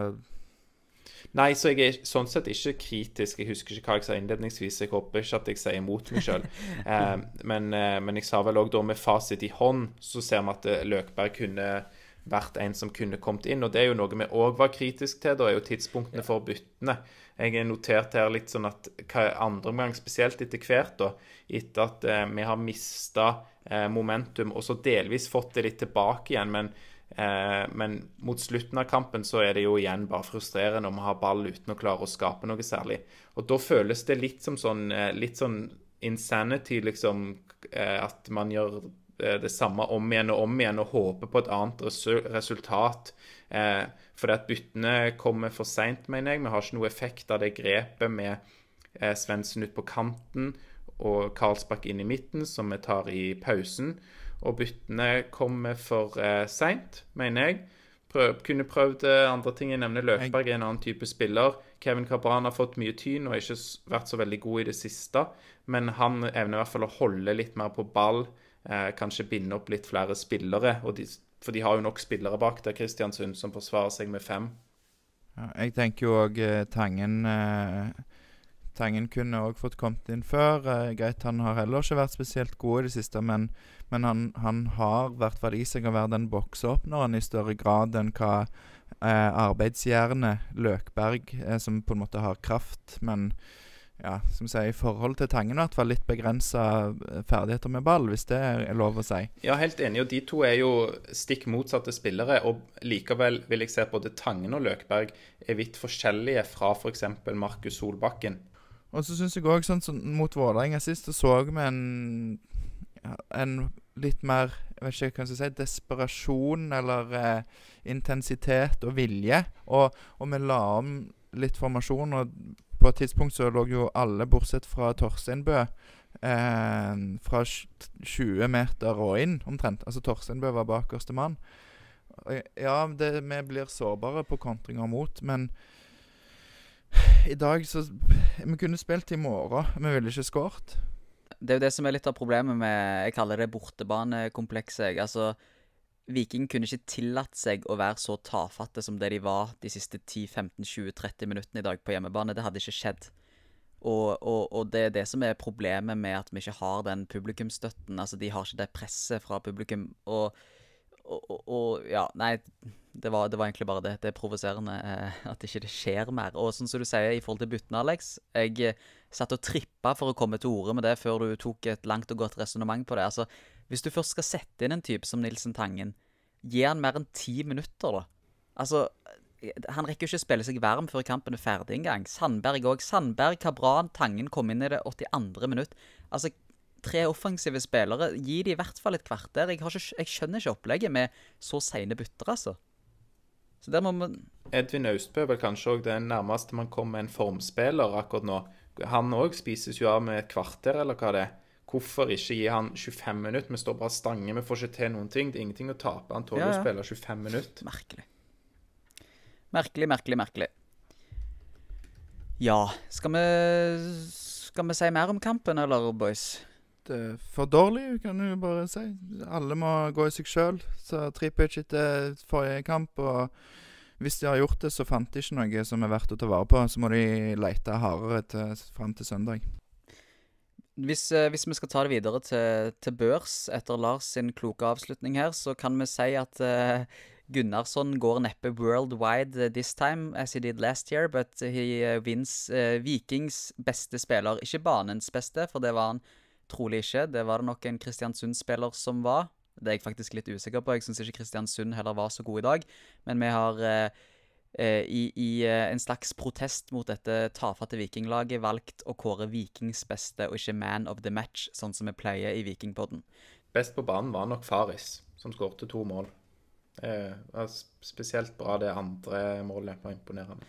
Nei, så jeg er sånn sett ikke kritisk. Jeg husker ikke hva jeg sa innledningsvis. Jeg håper ikke at jeg sier imot meg selv. eh, men, eh, men jeg sa vel også da med fasit i hånd, så ser vi at eh, Løkberg kunne vært en som kunne kommet inn. Og det er jo noe vi også var kritisk til. Da er jo tidspunktene for byttene. Jeg har notert her litt sånn at hva andre omgang, spesielt etter hvert da, etter at eh, vi har mistet eh, momentum, og så delvis fått det litt tilbake igjen, men Eh, men mot slutten av kampen så er det jo igjen bare frustrerende om å ha ball uten å klare å skape noe særlig. Og da føles det litt som sånn, eh, litt sånn insanity, liksom, eh, at man gjør eh, det samme om igjen og om igjen og håper på et annet resu- resultat. Eh, fordi at byttene kommer for sent, mener jeg. Vi har ikke noe effekt av det grepet med eh, Svendsen ut på kanten og Karlsbakk inn i midten, som vi tar i pausen. Og byttene kommer for eh, sent, mener jeg. Prøv, kunne prøvd eh, andre ting. Jeg nevner Løkberg er en annen type spiller. Kevin Cabran har fått mye tyn og har ikke vært så veldig god i det siste. Men han evner i hvert fall å holde litt mer på ball. Eh, kanskje binde opp litt flere spillere. Og de, for de har jo nok spillere bak der, Kristiansund, som forsvarer seg med fem. Ja, jeg tenker jo også eh, Tangen... Eh Tangen kunne også fått kommet inn før. Eh, greit, han har heller ikke vært spesielt god i det siste, men, men han, han har hvert fall i seg å være den boksåpneren i større grad enn hva eh, arbeidsjernet Løkberg, eh, som på en måte har kraft, men ja, som sier, i forhold til Tangen i hvert fall litt begrenset ferdigheter med ball, hvis det er lov å si. Ja, helt enig, og de to er jo stikk motsatte spillere, og likevel vil jeg se at både Tangen og Løkberg er vidt forskjellige fra for eksempel Markus Solbakken. Og så synes jeg også, sånn, sånn mot Vålerenga sist, så så vi en, ja, en litt mer, jeg vet ikke hva jeg skal si, desperasjon eller eh, intensitet og vilje. Og, og vi la om litt formasjon, og på et tidspunkt så lå jo alle, bortsett fra Torsteinbø, eh, fra tjue meter og inn, omtrent. Altså Torsteinbø var bakerste mann. Og, ja, det, vi blir sårbare på kontringer mot, men i dag så vi kunne spilt i morgen, vi ville ikke skåret. Det er jo det som er litt av problemet med, jeg kaller det bortebanekomplekset. Altså, Viking kunne ikke tillatt seg å være så tafatte som det de var de siste ti, femten, tjue, tretti minuttene i dag på hjemmebane. Det hadde ikke skjedd. Og, og, og det er det som er problemet med at vi ikke har den publikumsstøtten. Altså, de har ikke det presset fra publikum. Og, og, og, og ja, nei, det var, det var egentlig bare det. Det er provoserende eh, at ikke det skjer mer. Og sånn som du sier, i forhold til byttene, Alex, jeg eh, satt og trippet for å komme til ordet med det før du tok et langt og godt resonemang på det. Altså, hvis du først skal sette inn en type som Nilsen Tangen, gi han mer enn ti minutter da. Altså, han rekker jo ikke spille seg varm før kampen er ferdig en gang. Sandberg også. Sandberg, Cabran, Tangen kom inn i det åttiandre minutt. Altså, tre offensive spillere, gi de i hvert fall et kvarter. Jeg, har ikke, jeg skjønner ikke opplegget med så sene bytter, altså. Så der må man... Edvin Austbø vel kanskje også det nærmeste man kommer med en formspiller akkurat nå. Han også spises jo av med et kvarter, eller hva det er. Hvorfor ikke gi han tjuefem minutter? Vi står bare stange, vi får ikke til noen ting. Det er ingenting å tape. Han tåler å ja, ja. spille tjuefem minutter. Merkelig. Merkelig, merkelig, merkelig. Ja, skal vi, skal vi si mer om kampen, eller, boys? Det er for dårlig, kan du bare si. Alle må gå i seg selv. Så Tripic etter forrige kamp, og hvis de har gjort det, så fant de ikke noe som er verdt å ta vare på. Så må de lete hardere til, frem til søndag. Hvis, hvis vi skal ta det videre til, til børs etter Lars sin kloke avslutning her, så kan vi si at uh, Gunnarsson går neppe worldwide this time, as he did last year, but he uh, wins uh, Vikings beste spiller. Ikke banens beste, for det var han trolig ikke. Det var det nok en Kristiansund-spiller som var. Det er jeg faktisk litt usikker på. Jeg synes ikke Kristiansund heller var så god i dag. Men vi har eh, eh, i, i eh, en slags protest mot dette tafatte Vikinglaget valgt å kåre Vikings beste og ikke man of the match, sånn som vi pleier i Vikingpodden. Best på banen var nok Faris, som skårte to mål. Eh, var spesielt bra det andre målet, var imponerende.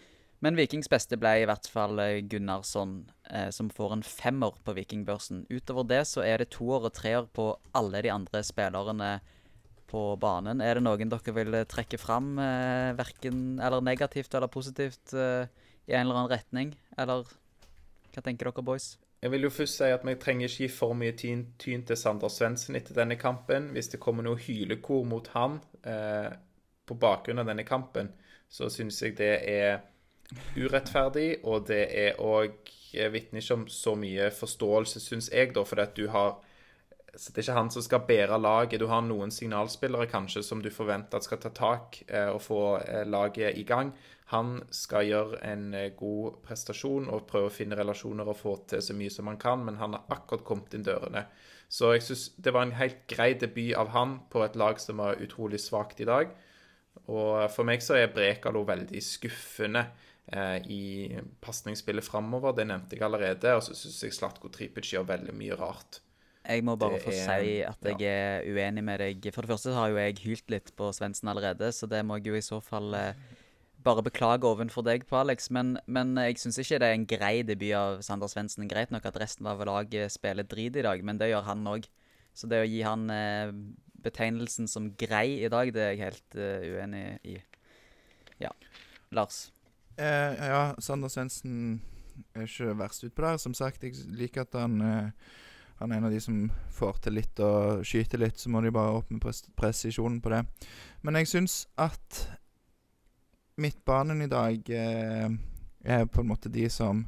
Men Vikings beste ble i hvert fall eh, Gunnarsson, eh, som får en femmer på Vikingbørsen. Utover det så er det toer og treer på alle de andre spillerne på banen. Er det noen dere vil eh, trekke fram, eh, hverken eller negativt eller positivt, eh, i en eller annen retning? Eller hva tenker dere, boys? Jeg vil jo først si at vi trenger ikke gi for mye tyn, tyn til Sander Svendsen etter denne kampen. Hvis det kommer noe hylekor mot han eh, på bakgrunn av denne kampen, så synes jeg det er urettferdig, og det er også vitner ikke om så mye forståelse, synes jeg da, for at du har, så det er ikke han som skal bære laget, du har noen signalspillere kanskje som du forventer at skal ta tak eh, og få eh, laget i gang. Han skal gjøre en eh, god prestasjon og prøve å finne relasjoner og få til så mye som han kan, men han har akkurat kommet inn dørene. Så jeg synes det var en helt grei debut av han på et lag som var utrolig svagt i dag. Og for meg så er Brekalo veldig skuffende i passningsspillet fremover, det nevnte jeg allerede, og så synes jeg Zlatko Tripic gjør veldig mye rart. Jeg må bare Det få er- si at jeg ja. er uenig med deg. For det første har jo jeg hylt litt på Svendsen allerede, så det må jeg jo i så fall eh, bare beklage ovenfor deg på, Alex. Men, men jeg synes ikke det er en grei debut av Sander Svendsen. Greit nok at resten av laget spiller drit i dag, men det gjør han også. Så det å gi han eh, betegnelsen som grei i dag, det er jeg helt eh, uenig i. Ja. Lars? Eh, ja, Sander Svendsen er ikke verst ut på det. Som sagt, jeg liker at han, eh, han er en av de som får til litt og skyter litt, så må de bare opp med pres presisjonen på det. Men jeg synes at midtbanen i dag eh, er på en måte de som,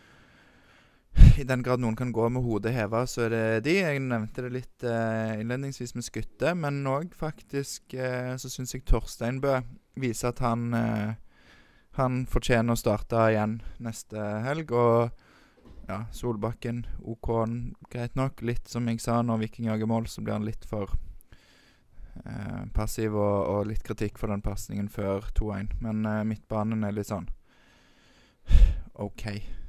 i den grad noen kan gå med hodet hevet, så er det de. Jeg nevnte det litt eh, innledningsvis med Skutte, men også faktisk eh, så synes jeg Torsteinbø viser at han eh, Han fortjener å starte igjen neste helg, og ja, Solbakken, OK, greit nok. Litt som jeg sa, når Viking jager mål, så blir han litt for eh, passiv, og, og litt kritikk for den passningen før to en. Men eh, midtbanen er litt sånn OK.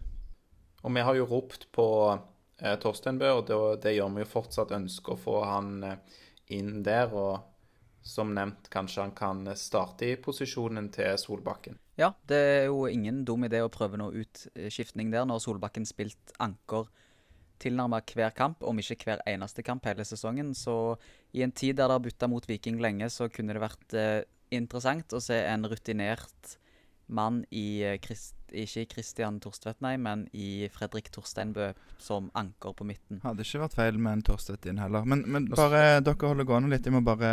Og vi har jo ropt på eh, Torsteinbø, og det, det gjør vi jo fortsatt, ønsker å få han eh, inn der, og som nevnt, kanskje han kan starte i posisjonen til Solbakken. Ja, det er jo ingen dum idé å prøve noe utskiftning der når Solbakken spilt anker tilnærmet hver kamp, om ikke hver eneste kamp hele sesongen. Så i en tid der det har byttet mot Viking lenge, så kunne det vært eh, interessant å se en rutinert mann i, eh, Christ, ikke i Christian Torstvedt, nei, men i Fredrik Torsteinbø som anker på midten. Hadde ikke vært feil med en Torstvedt inn heller. Men, men bare, dere holder gående litt. Jeg må bare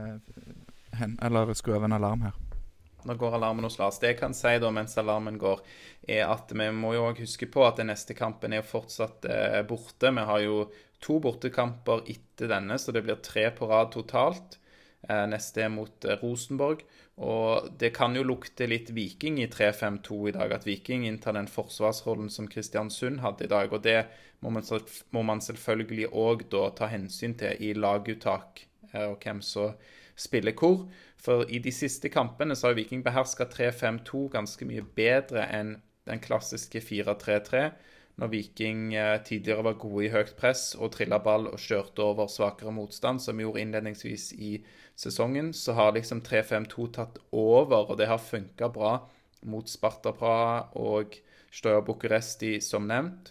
hen, eller skru av en alarm her. Nå går alarmen hos Lars. Det jeg kan si da mens alarmen går, er at vi må jo også huske på at den neste kampen er fortsatt eh, borte. Vi har jo to bortekamper etter denne, så det blir tre på rad totalt. Eh, neste er mot eh, Rosenborg. Og det kan jo lukte litt Viking i tre fem to i dag, at Viking inntar den forsvarsrollen som Kristiansund hadde i dag. Og det må man, må man selvfølgelig også da ta hensyn til i laguttak, eh, og hvem så spiller hvor. For i de siste kampene så har Viking behersket tre fem to ganske mye bedre enn den klassiske fire tre tre, når Viking eh, tidligere var gode i høyt press og trillet ball og kjørte over svakere motstand, som vi gjorde innledningsvis i sesongen, så har liksom tre fem to tatt over, og det har funket bra mot Sparta Praha og Steaua Bucuresti, som nevnt.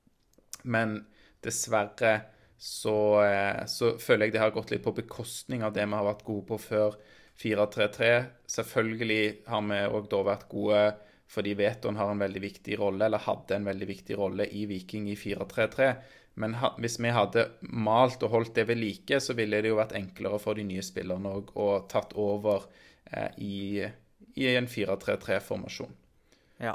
Men dessverre så, eh, så føler jeg det har gått litt på bekostning av det vi har vært gode på før fire tre tre. Selvfølgelig har vi også da vært gode fordi Veton har en veldig viktig rolle, eller hadde en veldig viktig rolle i Viking i fire tre tre. Men ha, hvis vi hadde malt og holdt det ved like, så ville det jo vært enklere for de nye spillerne og, og tatt over eh, i, i en fire tre tre-formasjon. Ja.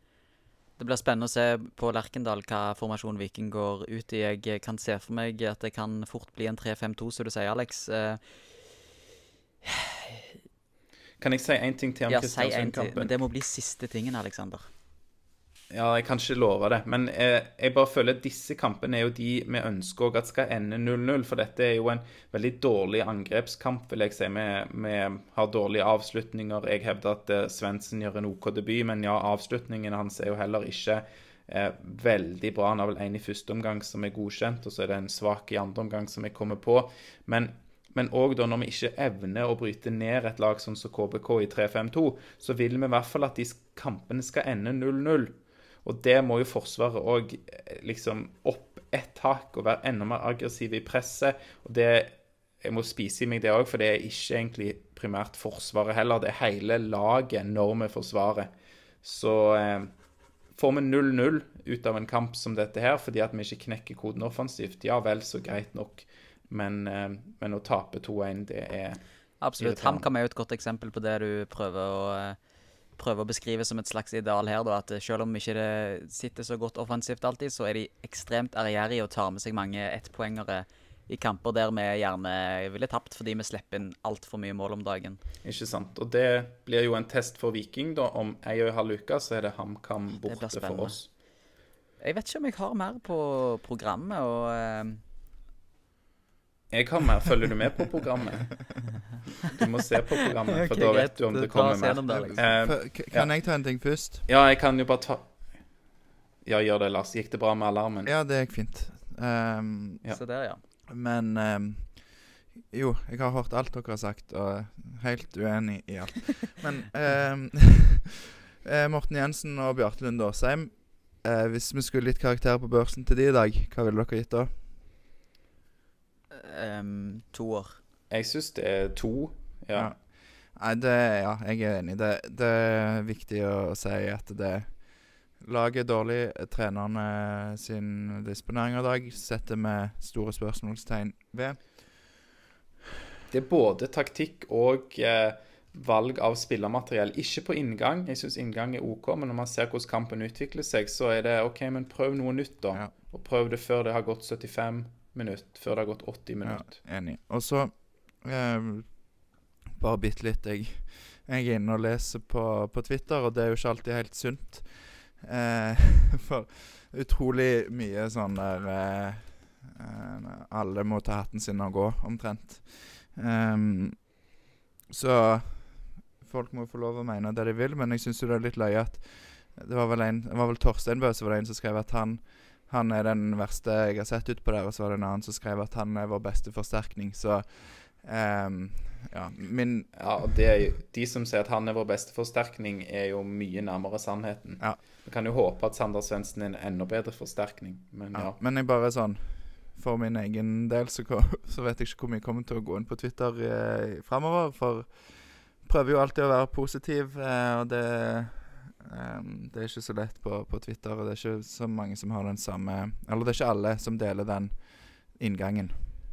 Det blir spennende å se på Lerkendal hva formasjon Viking går ut i. Jeg kan se for meg at det kan fort bli en tre fem to, som du sier, Alex. Eh, Kan jeg si en ting til om ja, si en til, Kristiansund-kampen? men det må bli siste tingen, Alexander. Ja, jeg kan ikke love det, men eh, jeg bare føler at disse kampene er jo de vi ønsker også at skal ende null null, for dette er jo en veldig dårlig angrepskamp, vil jeg si. Vi, vi har dårlige avslutninger. Jeg hevder at eh, Svendsen gjør en OK debut, men ja, avslutningen hans er jo heller ikke eh, veldig bra. Han har vel en i første omgang som er godkjent, og så er det en svak i andre omgang som jeg kommer på. Men Men også da når vi ikke evner å bryte ned et lag sånn som K B K i tre fem to, så vil vi i hvert fall at de kampene skal ende null null. Og det må jo Forsvaret også liksom opp ett hakk og være enda mer aggressiv i presset. Og det, jeg må spise i meg det også, for det er ikke egentlig primært Forsvaret heller. Det er hele laget når vi forsvarer. Så eh, får vi null null ut av en kamp som dette her, fordi at vi ikke knekker koden offensivt, ja vel, så greit nok. Men, eh, men å tape to en, det er absolutt. HamKam er jo et godt eksempel på det du prøver å, prøver å beskrive som et slags ideal her, da, at selv om ikke det sitter så godt offensivt alltid, så er de ekstremt ærgjerrige og tar med seg mange ettpoengere i kamper der vi gjerne ville tapt fordi vi slipper inn alt for mye mål om dagen. Ikke sant. Og det blir jo en test for Viking da. Om en og en halv uke så er det HamKam borte for oss. Jeg vet ikke om jeg har mer på programmet, og... Jeg har mer. Følger du med på programmet? Du må se på programmet, for okay, da vet du om det kommer mer. Uh, kan jeg ta en ting først? Ja, jeg kan jo bare ta... Ja, gjør det, Lars. Gikk det bra med alarmen? Ja, det gikk fint. Um, ja. Så der, ja. Men um, jo, jeg har hørt alt dere har sagt, og helt uenig i alt. Men um, Morten Jensen og Bjarte Lund Årsheim, uh, hvis vi skulle litt karakter på børsen til de i dag, hva ville dere gitt da? Um, to år. Jeg synes det er to, ja. ja. Nei, det, ja, jeg er enig. Det, det er viktig å, å si at det laget dårlig. Trenerne sin disponering av dag setter med store spørsmålstegn ved. Det er både taktikk og eh, valg av spillermateriell. Ikke på inngang. Jeg synes inngang er ok, men når man ser hvordan kampen utvikler seg, så er det ok, men prøv noe nytt da. Ja. Og prøv det før det har gått syttifem minutter, før det har gått åtti minutter. Ja, enig. Og så eh, bare bitte litt. Jeg, jeg er inne og leser på, på Twitter, og det er jo ikke alltid helt sunt. Eh, for utrolig mye sånn der eh, eh, alle må ta hatten sin og gå, omtrent. Um, så folk må få lov å mene det de vil, men jeg synes jo det er litt løye at det var vel, en, det var vel Torstein Bø som var det en som skrev at han Han er den verste jeg har sett ut på der, og så var det en annen som skrev at han er vår beste forsterkning. Så, um, ja, min... Ja, og det er jo, de som sier at han er vår beste forsterkning, er jo mye nærmere sannheten. Ja. Vi kan jo håpe at Sander Svendsen er en enda bedre forsterkning, men ja. ja. Men jeg bare sånn, for min egen del, så, så vet jeg ikke hvor mye jeg kommer til å gå inn på Twitter eh, fremover, for prøver jo alltid å være positiv, eh, og det... Um, det er ikke så lett på, på Twitter, og det er ikke så mange som har den samme, eller det er ikke alle som deler den inngangen.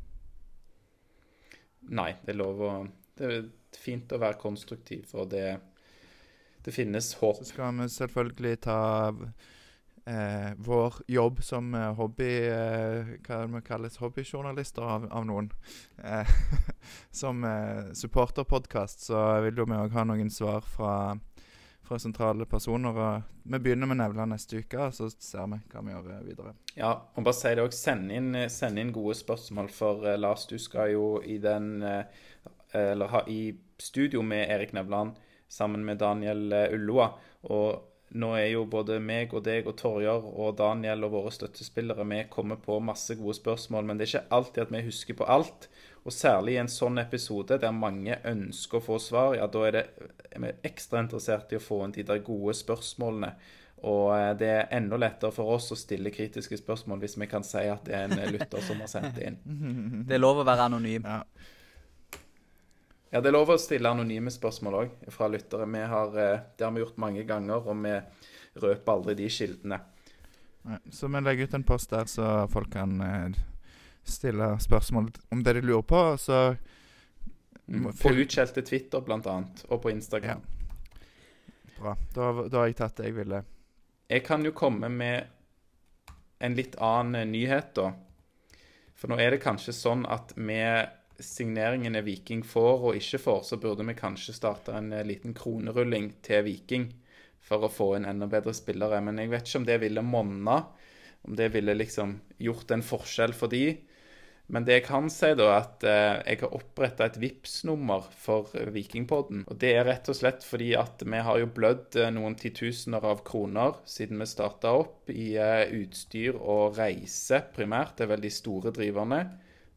Nei, det er lov å, det er fint å være konstruktiv, for det, det finnes håp. Så skal vi selvfølgelig ta eh, vår jobb som hobby, eh, hva det kalles, hobbyjournalister av, av noen. Eh, som eh, supporterpodcast, så vil jo vi også ha noen svar fra fra sentrale personer, og vi begynner med Nevland neste uke, og så ser vi hva vi gjør videre. Ja, og bare si det også, send inn, send inn gode spørsmål, for uh, Lars, du skal jo i den, uh, eller ha i studio med Erik Nevland, sammen med Daniel uh, Ulloa, og nå er jo både meg og deg og Torjar og Daniel og våre støttespillere, vi kommer på masse gode spørsmål, men det er ikke alltid at vi husker på alt, og særlig i en sånn episode der mange ønsker å få svar, ja, da er det er vi ekstra interessert i å få inn de der gode spørsmålene, og det er enda lettere for oss å stille kritiske spørsmål hvis vi kan si at det er en lytter som har sendt det inn. Det er lov å være anonym. Ja. Ja, det er lov å stille anonyme spørsmål også fra lyttere. Vi har, det har vi gjort mange ganger, og vi røper aldri de kildene. Så vi legger ut en post der, så folk kan stille spørsmål om det de lurer på, så... Mm. På utskjelte Twitter blant annet, og på Instagram. Ja. Bra, da, da har jeg tatt det jeg ville. Jeg kan jo komme med en litt annen nyhet da. For nå er det kanskje sånn at med signeringene Viking får og ikke får, så burde vi kanskje starte en liten kronerulling til Viking for å få en enda bedre spillere. Men jeg vet ikke om det ville monna, om det ville liksom gjort en forskjell for de. Men det jeg kan si da, at eh, jeg har opprettet et Vipps-nummer for Vikingpodden. Og det er rett og slett fordi at vi har jo blødd eh, noen titusener av kroner siden vi startet opp i eh, utstyr og reise primært. Det er vel de store driverne.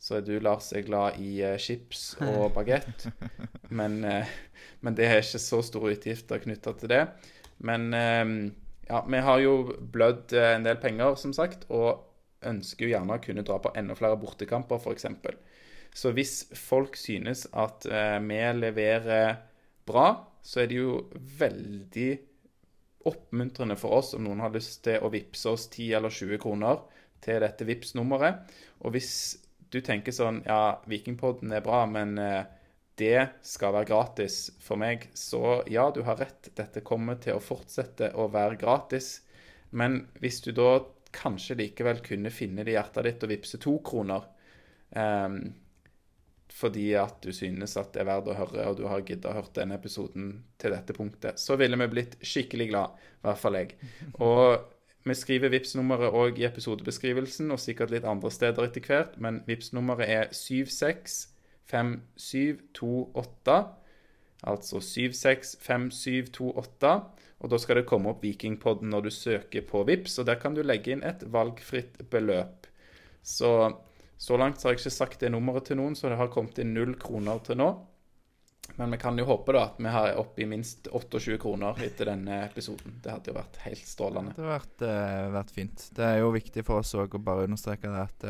så er du, Lars, er glad i uh, chips og baguette. Men, uh, men det er ikke så store utgifter knyttet til det. Men uh, ja, vi har jo blødd uh, en del penger, som sagt, og ønsker jo gjerne å kunne dra på enda flere bortekamper, for eksempel. Så hvis folk synes at uh, vi leverer bra, så er det jo veldig oppmuntrende for oss om noen har lyst til å vippse oss ti eller tjue kroner til dette Vipps-nummeret. Og hvis du tenker sånn, ja, Vikingpodden er bra, men uh, det skal være gratis for meg, så ja, du har rett. Dette kommer til å fortsette å være gratis. Men hvis du da kanskje likevel kunne finne det i hjertet ditt og vippse to kroner, um, fordi at du synes at det er verdt å høre, og du har giddet å høre denne episoden til dette punktet, så ville vi blitt skikkelig glad, i hvert fall jeg. Og vi skriver Vipps-nummeret også i episodebeskrivelsen, og sikkert litt andre steder etter hvert, men Vipps-nummeret er syv seks fem syv to åtte, altså syv seks fem syv to åtte, og da skal det komme opp Vikingpodden når du søker på Vipps, og der kan du legge inn et valgfritt beløp. Så, så langt så har jeg ikke sagt det nummeret til noen, så det har kommet inn null kroner til nå. Men vi kan jo håpe da at vi har oppe i minst tjueåtte kroner etter denne episoden. Det hadde jo vært helt strålende. Det har vært, uh, vært fint. Det er jo viktig for oss også å bare understreke det at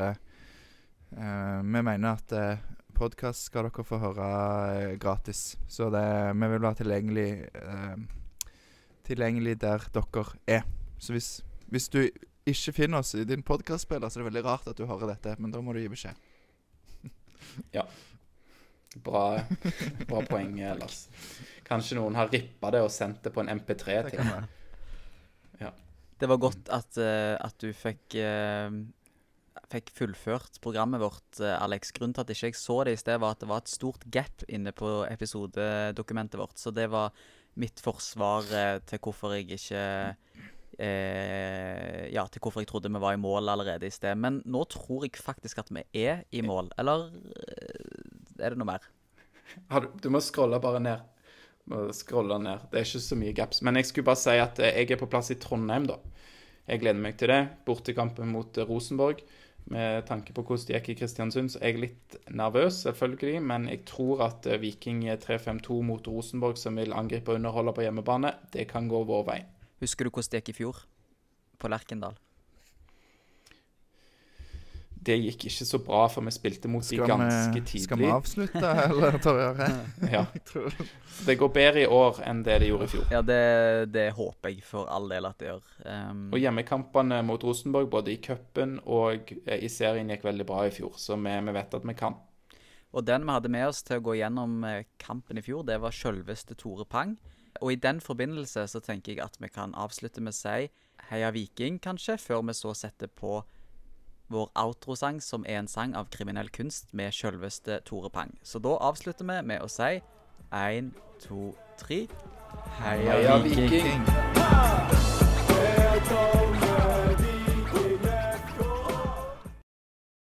uh, vi mener at uh, podcast skal dere få høre uh, gratis. Så det, vi vil være tilgjengelig, uh, tilgjengelig der dere er. Så hvis, hvis du ikke finner oss i din podcastspiller, så er det veldig rart at du hører dette, men da må du gi beskjed. Ja. Bra, bra poeng, Lars. Kanskje noen har rippet det og sendt det på en M P tre til. Ja. Det var godt at, uh, at du fikk, uh, fikk fullført programmet vårt, uh, Alex. Grunnen til at ikke jeg så det i sted var at det var et stort gap inne på episodedokumentet vårt. Så det var mitt forsvar uh, til hvorfor jeg ikke... Uh, ja, til hvorfor jeg trodde vi var i mål allerede i sted. Men nå tror jeg faktisk at vi er i mål. Eller uh, er det noe mer? Du, du må scrolle bare ned. Må scrolle ned. Det er ikke så mye gaps. Men jeg skulle bare si at jeg er på plass i Trondheim da. Jeg gleder meg til det. Bortekampen mot Rosenborg. Med tanke på hvordan det gikk i Kristiansund, så er jeg litt nervøs, selvfølgelig. Men jeg tror at Viking tre fem to mot Rosenborg, som vil angripe og underholde på hjemmebane, det kan gå vår vei. Husker du hvordan det gikk i fjor? På Lerkendal? Det gikk ikke så bra, for vi spilte mot de ganske tidlig. Skal vi avslutte, eller Torjare? Ja. Det går bedre i år enn det det gjorde i fjor. Ja, det, det håper jeg for all del at det gjør. Um... Og hjemmekampene mot Rosenborg, både i cupen og i serien, gikk veldig bra i fjor, så vi, vi vet at vi kan. Og den vi hadde med oss til å gå gjennom kampen i fjor, det var selveste Tore Pang. Og i den forbindelse så tenker jeg at vi kan avslutte med å si Heia Viking, kanskje, før vi så setter på vår outro-sang, som er en sang av kriminell kunst med selveste Tore Pang. Så da avslutter vi med å si en, to, tre Heia, Heia Viking! Viking.